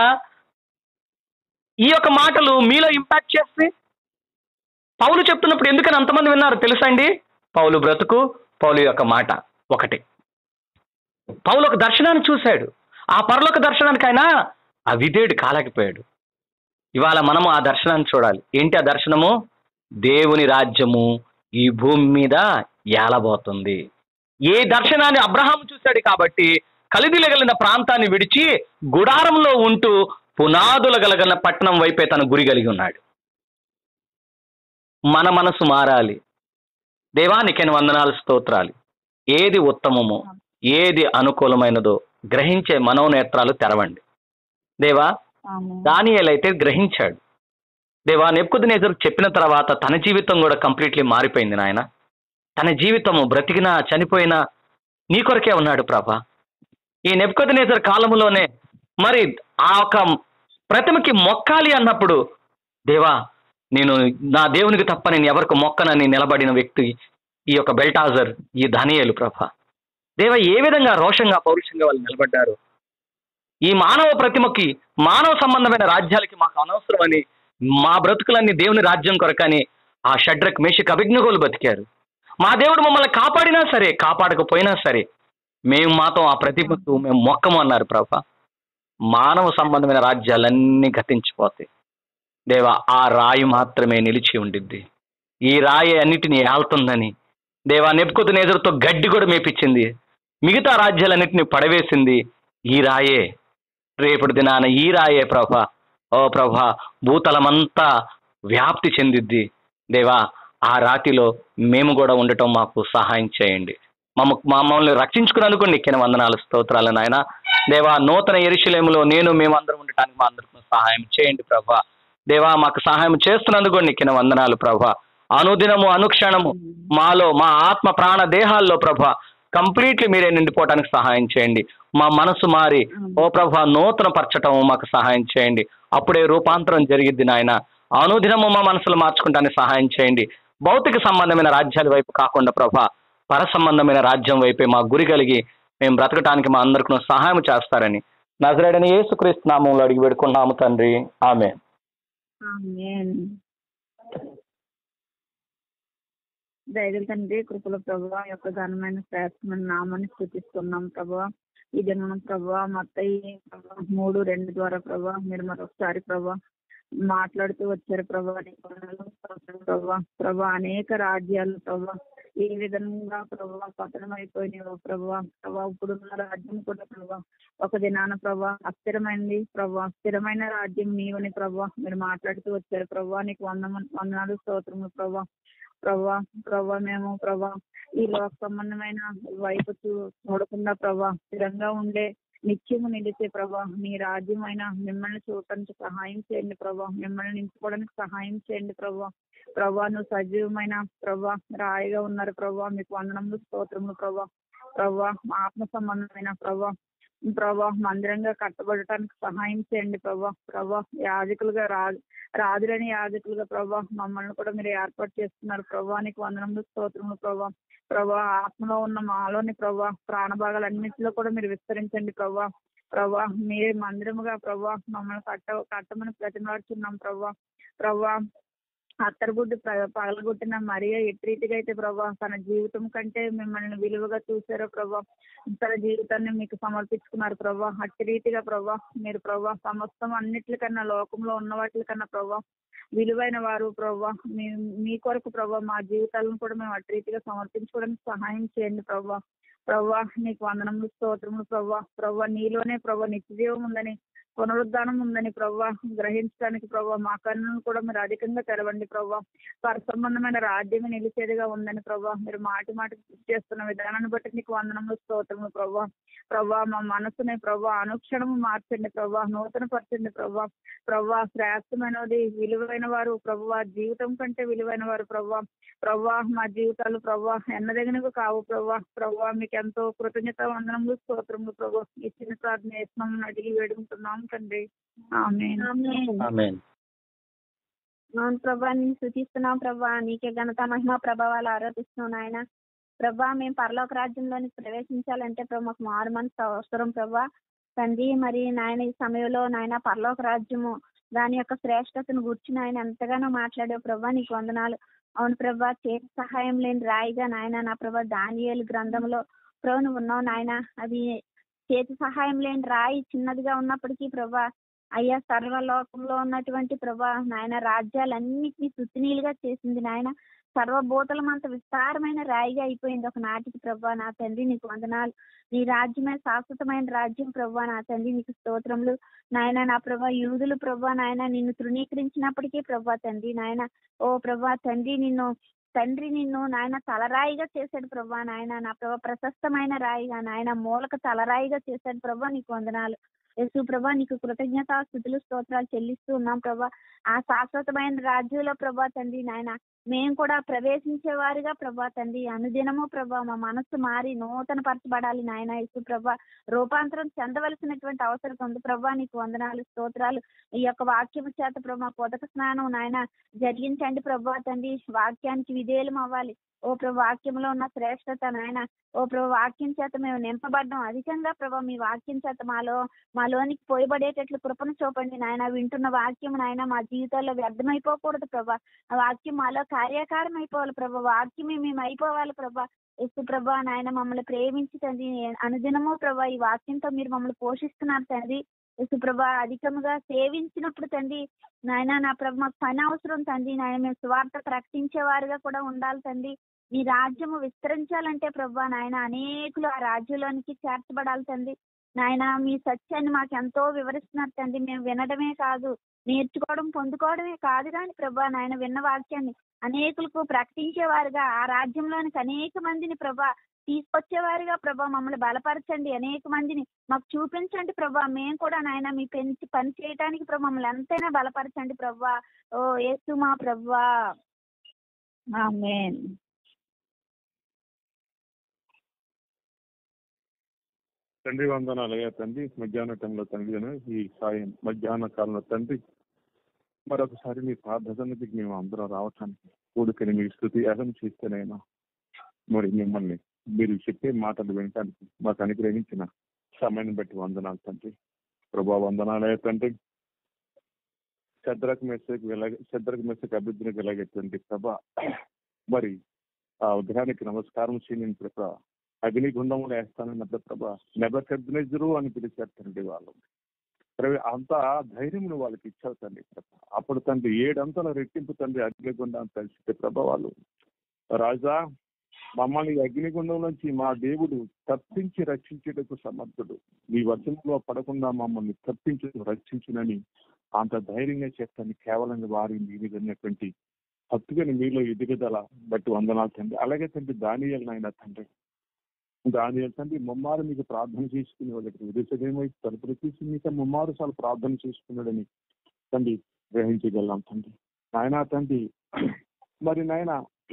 ఈ యొక్క మాటలు మీలో ఇంపాక్ట్ చేస్తాయి? పౌలు చెప్తున్నప్పుడు ఎందుకని అంతమంది విన్నారు తెలుసండి? పౌలు బ్రతుకు, పౌలు యొక్క మాట ఒకటి. పౌలు ఒక దర్శనాన్ని చూశాడు. ఆ పరలోక దర్శనానికి ఆయన అవిధేయుడు కాలేకపోయాడు. ఇవాళ మనము ఆ దర్శనాన్ని చూడాలి. ఏంటి ఆ దర్శనము? దేవుని రాజ్యము ఈ భూమి మీద ఏలబోతుంది. ఏ దర్శనాన్ని అబ్రహాం చూశాడు కాబట్టి కలిదిలగలిగిన ప్రాంతాన్ని విడిచి గుడారంలో ఉంటూ పునాదుల గలగల పట్టణం వైపే తన గురి కలిగి ఉన్నాడు. మన మనసు మారాలి. దేవానికి వందనాలు, స్తోత్రాలు. ఏది ఉత్తమమో, ఏది అనుకూలమైనదో గ్రహించే మనోనేత్రాలు తెరవండి దేవా. దానియేలు అయితే గ్రహించాడు దేవా. నెబుకద్నెజరు చెప్పిన తర్వాత తన జీవితం కూడా కంప్లీట్లీ మారిపోయింది నాయన. తన జీవితము బ్రతికినా చనిపోయినా నీ కొరకే ఉన్నాడు ప్రభా. ఈ నెబుకద్నెజరు కాలములోనే మరి ఆ ఒక ప్రతిమకి మొక్కాలి అన్నప్పుడు దేవా నేను నా దేవునికి తప్ప నేను ఎవరికి మొక్కనని నిలబడిన వ్యక్తి ఈ యొక్క బెల్టాజర్, ఈ దానియేలు ప్రభా. దేవా ఏ విధంగా రోషంగా పౌరుషంగా వాళ్ళు నిలబడ్డారు. ఈ మానవ ప్రతిమకి, మానవ సంబంధమైన రాజ్యాలకి మాకు అనవసరమని మా బ్రతుకులన్నీ దేవుని రాజ్యం కొరకని ఆ షడ్రక్, మేషక్, అబేద్నెగోలు బతికారు. మా దేవుడు మమ్మల్ని కాపాడినా సరే కాపాడకపోయినా సరే మేము మాత్రం ఆ ప్రతిమకు మేము మొక్కము అన్నారు ప్రభా. మానవ సంబంధమైన రాజ్యాలన్నీ గతించిపోతాయి దేవా. ఆ రాయి మాత్రమే నిలిచి ఉండిద్ది. ఈ రాయి అన్నిటినీ ఏళ్తుందని దేవా. నెబుకద్నెజరుతో గడ్డి కూడా మేపించింది, మిగతా రాజ్యాలన్నింటినీ పడవేసింది ఈ రాయే. రేపటి దినాన ఈ రాయే ప్రభా. ఓ ప్రభా, భూతలమంతా వ్యాప్తి చెందిద్ది దేవా. ఆ రాతిలో మేము కూడా ఉండటం మాకు సహాయం చేయండి. మమ్మ మమ్మల్ని రక్షించుకున్నందుకు నీకు వందనాలు, స్తోత్రాలు నాయన దేవా. నూతన యెరూషలేములో నేను మేమందరం ఉండటానికి మా అందరికీ సహాయం చేయండి ప్రభా. దేవా మాకు సహాయం చేస్తున్నందుకు నీకు వందనాలు ప్రభా. అనుదినము అనుక్షణము మాలో, మా ఆత్మ ప్రాణ దేహాల్లో ప్రభా కంప్లీట్లీ మీరే నిండిపోవటానికి సహాయం చేయండి. మా మనసు మారి ఓ ప్రభా నూతన పరచటం మాకు సహాయం చేయండి. అప్పుడే రూపాంతరం జరిగిద్ది నాయన. అనుదినము మా మనసులు మార్చుకుంటానికి సహాయం చేయండి. భౌతిక సంబంధమైన రాజ్యాల వైపు కాకుండా ప్రభా పర సంబంధమైన రాజ్యం వైపే మా గురి కలిగి మేము బ్రతకటానికి మా అందరికీ సహాయం చేస్తారని నజరేయుడైన యేసుక్రీస్తు నామములో అడిగి వేడుకున్నాము తండ్రి, ఆమేన్. దయగల తండ్రి, కృపల ప్రభువా యొక్క ఘనమైన శ్రేష్టమైన నామాన్ని స్థుతిస్తున్నాం ప్రభువా. ఈ దినం ప్రభువా మత్తయి మూడు రెండు ద్వారా ప్రభువా మీరు మరొకసారి ప్రభువా మాట్లాడుతూ వచ్చారు ప్రభా. ప్రభా ప్రభా అనేక రాజ్యాలు ప్రభా ఏ విధంగా ప్రభా పతనం అయిపోయినావు ప్రభా. ప్రభా ఇప్పుడున్న రాజ్యం కూడా ప్రభా ఒక దినాన ప్రభా అస్థిరమైంది ప్రభా. స్థిరమైన రాజ్యం నీవని ప్రభా మీరు మాట్లాడుతూ వచ్చారు ప్రభా. నీకు వంద వందనాలు, స్తోత్రములు ప్రభా. ప్రభా ప్రభా మేము ప్రభా ఈ లోక సంబంధమైన వైపు చూడకుండా ప్రభా స్థిరంగా ఉండే నిత్యము నిలిచే ప్రభా నీ రాజ్యమైన మిమ్మల్ని చూడటానికి సహాయం చేయండి ప్రభా. మిమ్మల్ని నింపుకోవడానికి సహాయం చేయండి ప్రభా. ప్రభా నువ్వు సజీవమైన ప్రభా రాయిగా ఉన్నారు ప్రభా. మీకు వందనములు, స్తోత్రములు ప్రభా. ప్రభా ఆత్మ సంబంధమైన ప్రభా ప్రభా మందిరంగా కట్టబడటానికి సహాయం చేయండి ప్రభా. ప్రభా యాజకులుగా రా రాజులని యాజకులుగా ప్రభా మమ్మల్ని కూడా మీరు ఏర్పాటు చేస్తున్నారు ప్రభా. నీకు వందనములు, స్తోత్రములు ప్రభా. ప్రభా ఆత్మలో ఉన్న మాలోని ప్రభా ప్రాణభాగాలన్నింటిలో కూడా మీరు విస్తరించండి ప్రభా. ప్రభా మీరే మందిరముగా ప్రభా మమ్మల్ని కట్ట కట్టమని ప్రతిమాడుతున్నాం ప్రభా. ప్రభా అత్తరుగుడ్డు పగలగొట్టిన మరియ ఎట్టి రీతిగా అయితే ప్రభా తన జీవితం కంటే మిమ్మల్ని విలువగా చూసారో ప్రభా తన జీవితాన్ని మీకు సమర్పించుకున్నారు ప్రభా. అట్టి రీతిగా ప్రభా మీరు ప్రభా సమస్తం అన్నిటికన్నా లోకంలో ఉన్న వాటికన్నా ప్రభా విలువైన వారు ప్రభా. మీ మీ కొరకు ప్రభా మా జీవితాలను కూడా మేము అట్టి రీతిగా సమర్పించుకోవడానికి సహాయం చేయండి ప్రభా. ప్రభా నీకు వందనములు, స్తోత్రములు ప్రభా. ప్రభా నీలోనే ప్రభా నిత్యజీవం ఉందని, పునరుద్ధానం ఉందని ప్రభా గ్రహించడానికి ప్రభా మా కన్నులను కూడా మీరు అధికంగా తెరవండి ప్రభా. పర సంబంధమైన రాజ్యమే నిలిచేదిగా ఉందని ప్రభా మీరు మాటి మాటి చేస్తున్న విధానాన్ని బట్టి నీకు వందనములు, స్తోత్రములు ప్రభా. ప్రభా మా మనసుని ప్రభా అనుక్షణము మార్చండి ప్రభా, నూతన పరచండి ప్రభా. ప్రభా శ్రేష్టమైనది, విలువైన వారు ప్రభా, జీవితం కంటే విలువైన వారు ప్రభా. ప్రభా మా జీవితాలు ప్రభా ఎన్నదగినవి కావు ప్రభా. ప్రభా మీకు ఎంతో కృతజ్ఞత వందనములు, స్తోత్రములు ప్రభా. ఇచ్చిన ప్రార్థన యత్నం అడిగి వేడుకుంటున్నాం తండ్రి, ఆమేన్. ఆమేన్. అవును ప్రభా నేను స్తుతిస్తున్నాం ప్రభా. నీకే ఘనత మహిమ ప్రభావాలు ఆరాధిస్తున్నాం నాయన. ప్రభా మేము పరలోక రాజ్యంలోనికి ప్రవేశించాలంటే ప్రభా మాకు మారు మనసు అవసరం ప్రభా తండ్రి. మరి నాయన ఈ సమయంలో నాయన పరలోక రాజ్యము దాని యొక్క శ్రేష్టతను గురించి నాయన ఎంతగానో మాట్లాడే ప్రభా నీకు వందనాలు. అవును ప్రభా చేతి సహాయం లేని రాయిగా నాయన నా ప్రభా దానియేలు గ్రంథంలో ప్రభు నువ్వు ఉన్నావు నాయన. అది చేతి సహాయం లేని రాయి చిన్నదిగా ఉన్నప్పటికీ ప్రభా అయ్యా సర్వలోకంలో ఉన్నటువంటి ప్రభా నాయన రాజ్యాలన్నిటినీ సుత్తినీలుగా చేసింది నాయన. సర్వభూతలం అంత విస్తారమైన రాయిగా అయిపోయింది ఒక నాటికి ప్రభా నా తండ్రి నీకు వందనాలు. నీ రాజ్యమే శాశ్వతమైన రాజ్యం ప్రభా నా తండ్రి నీకు స్తోత్రములు నాయన. నా ప్రభా యూదులు ప్రభా నాయన నిన్ను తృణీకరించినప్పటికీ ప్రభా తండ్రి నాయన ఓ ప్రభా తండ్రి నిన్ను తండ్రి నిన్ను నాయన తలరాయిగా చేశాడు ప్రభా నాయన. నా ప్రభా ప్రశస్తమైన రాయిగా నాయన మూలక తలరాయిగా చేశాడు ప్రభా నీకు వందనాలు. యేసు ప్రభా నీకు కృతజ్ఞత స్తుతులు స్తోత్రాలు చెల్లిస్తూ ఉన్నాం ప్రభా. ఆ శాశ్వతమైన రాజ్యంలో ప్రభా తండ్రి నాయన మేము కూడా ప్రవేశించే వారిగా ప్రభా తండ్రి అనుదినము ప్రభా మా మనస్సు మారి నూతన పరచబడాలి నాయన. యేసు ప్రభా రూపాంతరం చెందవలసినటువంటి అవసరం ఉంది ప్రభా నీకు వందనాలు స్తోత్రాలు. ఈ యొక్క వాక్యము చేత ప్రభా పొదక స్నానం నాయన జరిగించండి ప్రభా తండ్రి. వాక్యానికి విధేయులం అవ్వాలి ఓ ప్రభు. వాక్యంలో ఉన్న శ్రేష్టత నాయన ఓ ప్రభు వాక్యం చేత మేము నింపబడ్డం అధికంగా ప్రభా మీ వాక్యం చేత మాలో మాలోనికి పోయబడేటట్లు కృపను చూపండి నాయన. వింటున్న వాక్యం నాయన మా జీవితాల్లో వ్యర్థమైపోకూడదు ప్రభా. ఆ వాక్యం మాలో కార్యకారం అయిపోవాలి ప్రభా. వాక్యమే మేము అయిపోవాలి ప్రభా. యేసు ప్రభా నాయన మమ్మల్ని ప్రేమించి తండ్రి అనుదినము ప్రభా ఈ వాక్యంతో మీరు మమ్మల్ని పోషిస్తున్నారు తండ్రి. యేసు ప్రభా అధికముగా సేవించినప్పుడు తండ్రి నాయన నా ప్రభు మాకు పని అవసరం తండ్రి నాయన. మేము సువార్త ప్రకటించే వారుగా కూడా ఉండాలి తండ్రి. మీ రాజ్యము విస్తరించాలంటే ప్రభా నాయన అనేకులు ఆ రాజ్యంలోనికి చేర్చబడాలి తండ్రి నాయన. మీ సత్యాన్ని మాకు ఎంతో వివరిస్తున్నారు తండ్రి. మేము వినడమే కాదు నేర్చుకోవడం పొందుకోవడమే కాదు కానీ ప్రభా నాయన విన్న వాక్యాన్ని అనేకులకు ప్రకటించేవారుగా ఆ రాజ్యంలోనికి అనేక మందిని ప్రభా తీసుకొచ్చేవారుగా ప్రభా మమ్మల్ని బలపరచండి. అనేక మందిని మాకు చూపించండి ప్రభా. మేము కూడా నాయన మీ పెంచి పని చేయడానికి ప్రభా మమ్మల్ని ఎంతైనా బలపరచండి ప్రభా. ఓ యేసు మా ప్రభా ఆమేన్. తండ్రి వందనాలు అయ్యా తండ్రి. మధ్యాహ్న టైంలో తండ్రి ఈ సాయం మధ్యాహ్న కాలంలో తండ్రి మరొకసారి మీ ప్రార్థనకి మేము అందరం రావటానికి కూడుకని మీ స్థుతి అర్థం చేస్తేనైనా మరి మిమ్మల్ని మీరు చెప్పే మాటలు వినటానికి మాకు అనుగ్రహించిన సమయాన్ని బట్టి వందనాలు తండ్రి. ప్రభా వందనాలు అయ్యా తండ్రి. శద్రకు మెస్సకి వెలగ శద్రకు మెస్సకి అభివృద్ధికి వెలగెత్తండి ప్రభా. మరి ఆ విగ్రహానికి నమస్కారం చేయని ప్రభా అగ్ని గుండంలో వేస్తానన్నప్పుడు ప్రభా నెబుకద్నెజరు అని పిలిచారు తండ్రి. వాళ్ళు అంత ధైర్యం వాళ్ళకి ఇచ్చావు తండ్రి ప్రభా. అప్పుడు తండ్రి ఏడంతల రెట్టింపు తండ్రి అగ్నిగుండం కలిసితే ప్రభా వాళ్ళు రాజా మమ్మల్ని అగ్నిగుండం నుంచి మా దేవుడు తప్పించి రక్షించేటకు సమర్థుడు. మీ వచనంలో పడకుండా మమ్మల్ని తప్పించి రక్షించునని అంత ధైర్యంగా చేస్తాను కేవలం వారి మీదన్నటువంటి భక్తుని మీలో ఎదుగుదల బట్టి వందనాలు తండ్రి. అలాగే తండ్రి దానియేలు నాయన తండ్రి దానియేలు తండ్రి ముమ్మారు మీకు ప్రార్థన చేసుకునే వాళ్ళకి విదేశమై తలుపులు తీసి మీకు ముమ్మారు సార్లు ప్రార్థన చేసుకున్నాడని తండ్రి గ్రహించగలం తండ్రి. నాయన తండ్రి మరి నాయన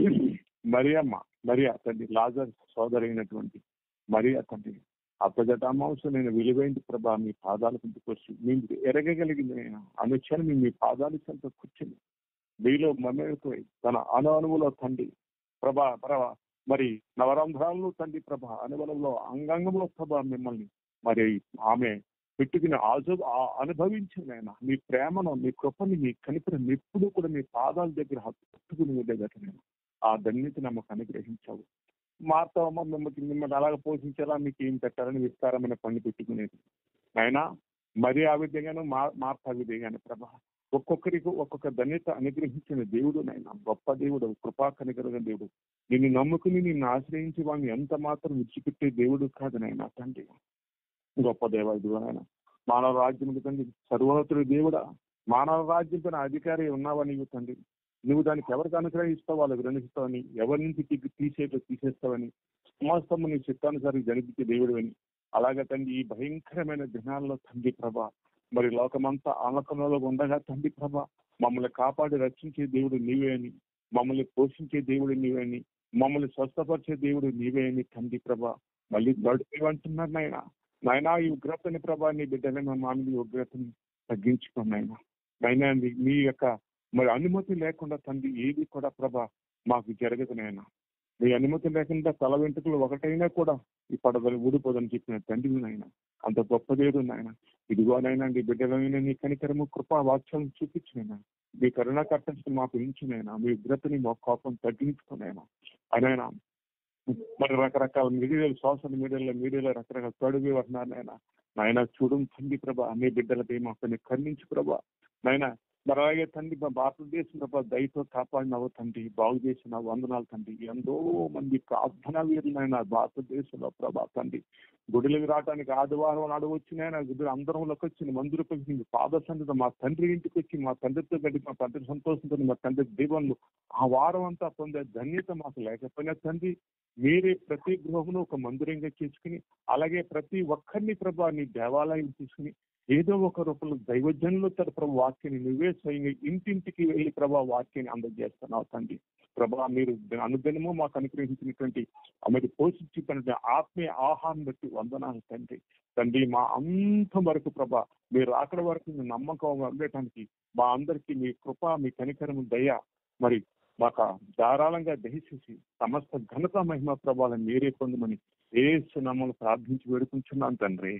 మరియమ్మ మరియా తండ్రి లాజర్ సోదరి అయినటువంటి మరియా తండ్రి అప్పజటామాంసం నేను విలువైంది ప్రభా మీ పాదాల కిందకు వచ్చి మేము ఎరగగలిగింది నేను అనుక్షణం మీ పాదాల చెంత కూర్చుని మీలో మమేకమై తన అను అనువులో తండ్రి ప్రభా ప్రభా మరి నవరంధ్రాల్లో తండ్రి ప్రభ అనుబలంలో అంగాంగంలో ప్రభ మిమ్మల్ని మరి ఆమె పెట్టుకుని ఆజు అనుభవించిన మీ ప్రేమను మీ కృపని మీ కనిపిన ఎప్పుడు కూడా మీ పాదాల దగ్గర హత్తుకుని ఉండేదట నేను ఆ ధన్యతని నమ్మకు అనుగ్రహించావు. మార్త మిమ్మల్ని మిమ్మల్ని అలాగ పోషించేలా మీకు ఏం పెట్టాలని విస్తారమైన పని పెట్టుకునేది అయినా మరి ఆ విధంగాను మా మార్త ఆ విధంగానే ప్రభ ఒక్కొక్కరికి ఒక్కొక్క ధన్యత అనుగ్రహించిన దేవుడు నాయన గొప్ప దేవుడు కృపా కనికరగల దేవుడు. నిన్ను నమ్ముకుని నిన్ను ఆశ్రయించి వాళ్ళని ఎంత మాత్రం విడిచిపెట్టే దేవుడు కాదు నాయన తండ్రి. గొప్ప దేవ ఇదిగో నాయన మానవ రాజ్యం తండ్రి సర్వోన్నతుడు దేవుడా మానవ రాజ్యం పైన అధికారి ఉన్నావా నీవు తండ్రి. నువ్వు దానికి ఎవరికి అనుగ్రహిస్తావు వాళ్ళకి గ్రహిస్తావని ఎవరి నుంచి తీసేటో తీసేస్తావని సమస్తము నీ చిత్తానుసారి జరిపించే దేవుడు అని అలాగే తండ్రి ఈ భయంకరమైన దినాల్లో తండ్రి ప్రభ మరి లోకమంతా ఆలకంలో ఉండగా తండ్రి ప్రభ మమ్మల్ని కాపాడి రక్షించే దేవుడు నీవే అని మమ్మల్ని పోషించే దేవుడు నీవే అని మమ్మల్ని స్వస్థపరిచే దేవుడు నీవే అని తండ్రి ప్రభ మళ్ళీ గడుపు అంటున్నారు నాయన. నాయన ఈ ఉగ్రతని ప్రభా నీ బిడ్డలైన మా మీద ఉగ్రతని తగ్గించుకున్నాయన నాయన మీ యొక్క మరి అనుమతి లేకుండా తండ్రి ఏది కూడా ప్రభ మాకు జరగదు నాయన. మీ అనుమతి లేకుండా తల వెంట్రుకలు ఒకటైనా కూడా ఈ పడగలు ఊడిపోదని చెప్పిన తండ్రి నాయన అంత గొప్ప దేవుడు నాయన. ఇదిగోనైనా నీ బిడ్డలైన నీ కనికరము కృపా వాక్యాలను చూపించినైనా మీ కరుణా కట్టని మాకు ఇచ్చినైనా మీ ఉగ్రతని మా కోపం తగ్గించుకునైనా అయినా మరి రకరకాల మీడియాలు సోషల్ మీడియాలో మీడియాలో రకరకాల తడుగు అంటున్నారు నాయన నాయన చూడం తండ్రి ప్రభా అనే బిడ్డలపై మాకు కర్ణించు ప్రభా నాయన మరి అలాగే తండ్రి మా భారతదేశం ప్రభా దయతో కాపాడినవు తండ్రి, బాగు చేసిన వందనాలు తండ్రి. ఎంతో మంది ప్రార్థనా వీరులైన భారతదేశంలో ప్రభా తండ్రి గుడిలోకి రావడానికి ఆదివారం నాడు వచ్చినాయన గుడి అందరంలోకి వచ్చి మందిరకు వచ్చి పాద సన్నిధితో మా తండ్రి ఇంటికి వచ్చి మా తండ్రితో గడిపి మా తండ్రి సంతోషంతో మా తండ్రి దీవెనలు ఆ వారం అంతా పొందే ధన్యత మాకు లేకపోయినా తండ్రి మీరే ప్రతి గృహమును ఒక మందిరంగా చేసుకుని అలాగే ప్రతి ఒక్కరిని ప్రభా నీ దేవాలయం తీసుకుని ఏదో ఒక రూపంలో దైవజనులు తన ప్రభు వాక్యాన్ని నువ్వే స్వయంగా ఇంటింటికి వెళ్ళి ప్రభా వాక్యాన్ని అందజేస్తున్నావు తండ్రి. ప్రభా మీరు అనుదినము మాకు అనుగ్రహించినటువంటి మరి పోషించినటువంటి ఆత్మీయ ఆహారం బట్టి వందనాలు తండ్రి. తండ్రి మా అంత వరకు ప్రభా మీరు అక్కడ వరకు నమ్మకం ఉండటానికి మా అందరికీ మీ కృప మీ కనికరము దయ మరి మాకు ధారాళంగా దయచేసి సమస్త ఘనత మహిమ ప్రభావాలను మీరే పొందమని యేసు నామములో ప్రార్థించి వేడుకుంటున్నాను తండ్రి.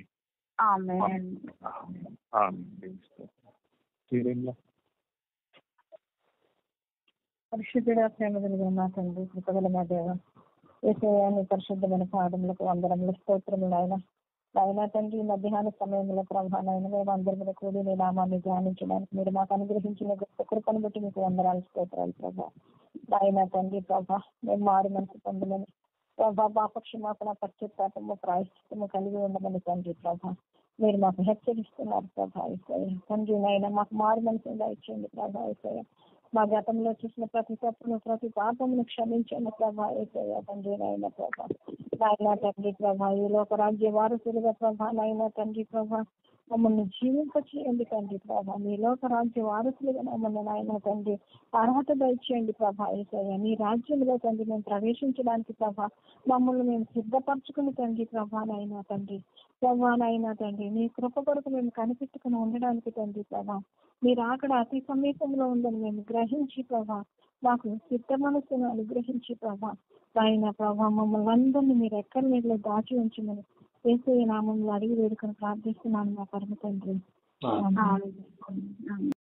పరిశుద్ధుడ ప్రేమ కలిగిన మా తండ్రి, కృపగల మా దేవ, యేసయ్య పరిశుద్ధమైన పాదములకు వందనములు స్తోత్రములు ఆయన. నాయన తండ్రి మధ్యాహ్న సమయంలో ప్రభా నాయన మేము అందరి కూడి మీ నామాన్ని ధ్యానించడానికి మీరు మాకు అనుగ్రహించిన గొప్ప కృపను బట్టి మీకు వందనాలు స్తోత్రాలు ప్రభా. నాయన తండ్రి ప్రభా మేము మారు మనసు పొందమని ప్రభా పాపక్షమాపణ పశ్చాత్తాపము ప్రాయశ్చిత్తము కలిగి ఉండమని తండ్రి ప్రభా మీరు మాకు హెచ్చరిస్తున్నారు ప్రభా. యేసయ్య తండ్రి నాయన మాకు మారు మనసు ఇచ్చేయండి ప్రభా. యేసయ్య మా గతంలో చూసిన ప్రతి తప్పును ప్రతి పాపమును క్షమించండి ప్రభా. యేసయ్య తండ్రి నాయన ప్రభా నాయన తండ్రి ప్రభా ఈ లోక రాజ్య వారసులుగా ప్రభా నాయన తండ్రి ప్రభా మమ్మల్ని జీవింప చేయండి తండ్రి ప్రభా. మీ లోక రాజ్య వారసులుగా మమ్మల్ని నాయన తండ్రి అర్హత దయచేయండి ప్రభా. యేసయ్య నీ రాజ్యంలో తండ్రి మేము ప్రవేశించడానికి ప్రభా మమ్మల్ని మేము సిద్ధపరచుకుని తండ్రి ప్రభా నాయన తండ్రి ప్రభా నాయన తండ్రి నీ కృప కొరకు మేము కనిపెట్టుకుని ఉండడానికి తండ్రి ప్రభా మీరు అక్కడ అతి సమీపంలో ఉందని మేము గ్రహించి ప్రభా మాకు సిద్ధ మనసును అనుగ్రహించి ప్రభా నాయన ప్రభా మమ్మల్ని అందరినీ మీరు ఎక్కడి నీళ్ళు దాచి ఉంచమని యేసయ్య నామంలో అడిగి వేడుకొని ప్రార్థిస్తున్నాను మా పరమ తండ్రి.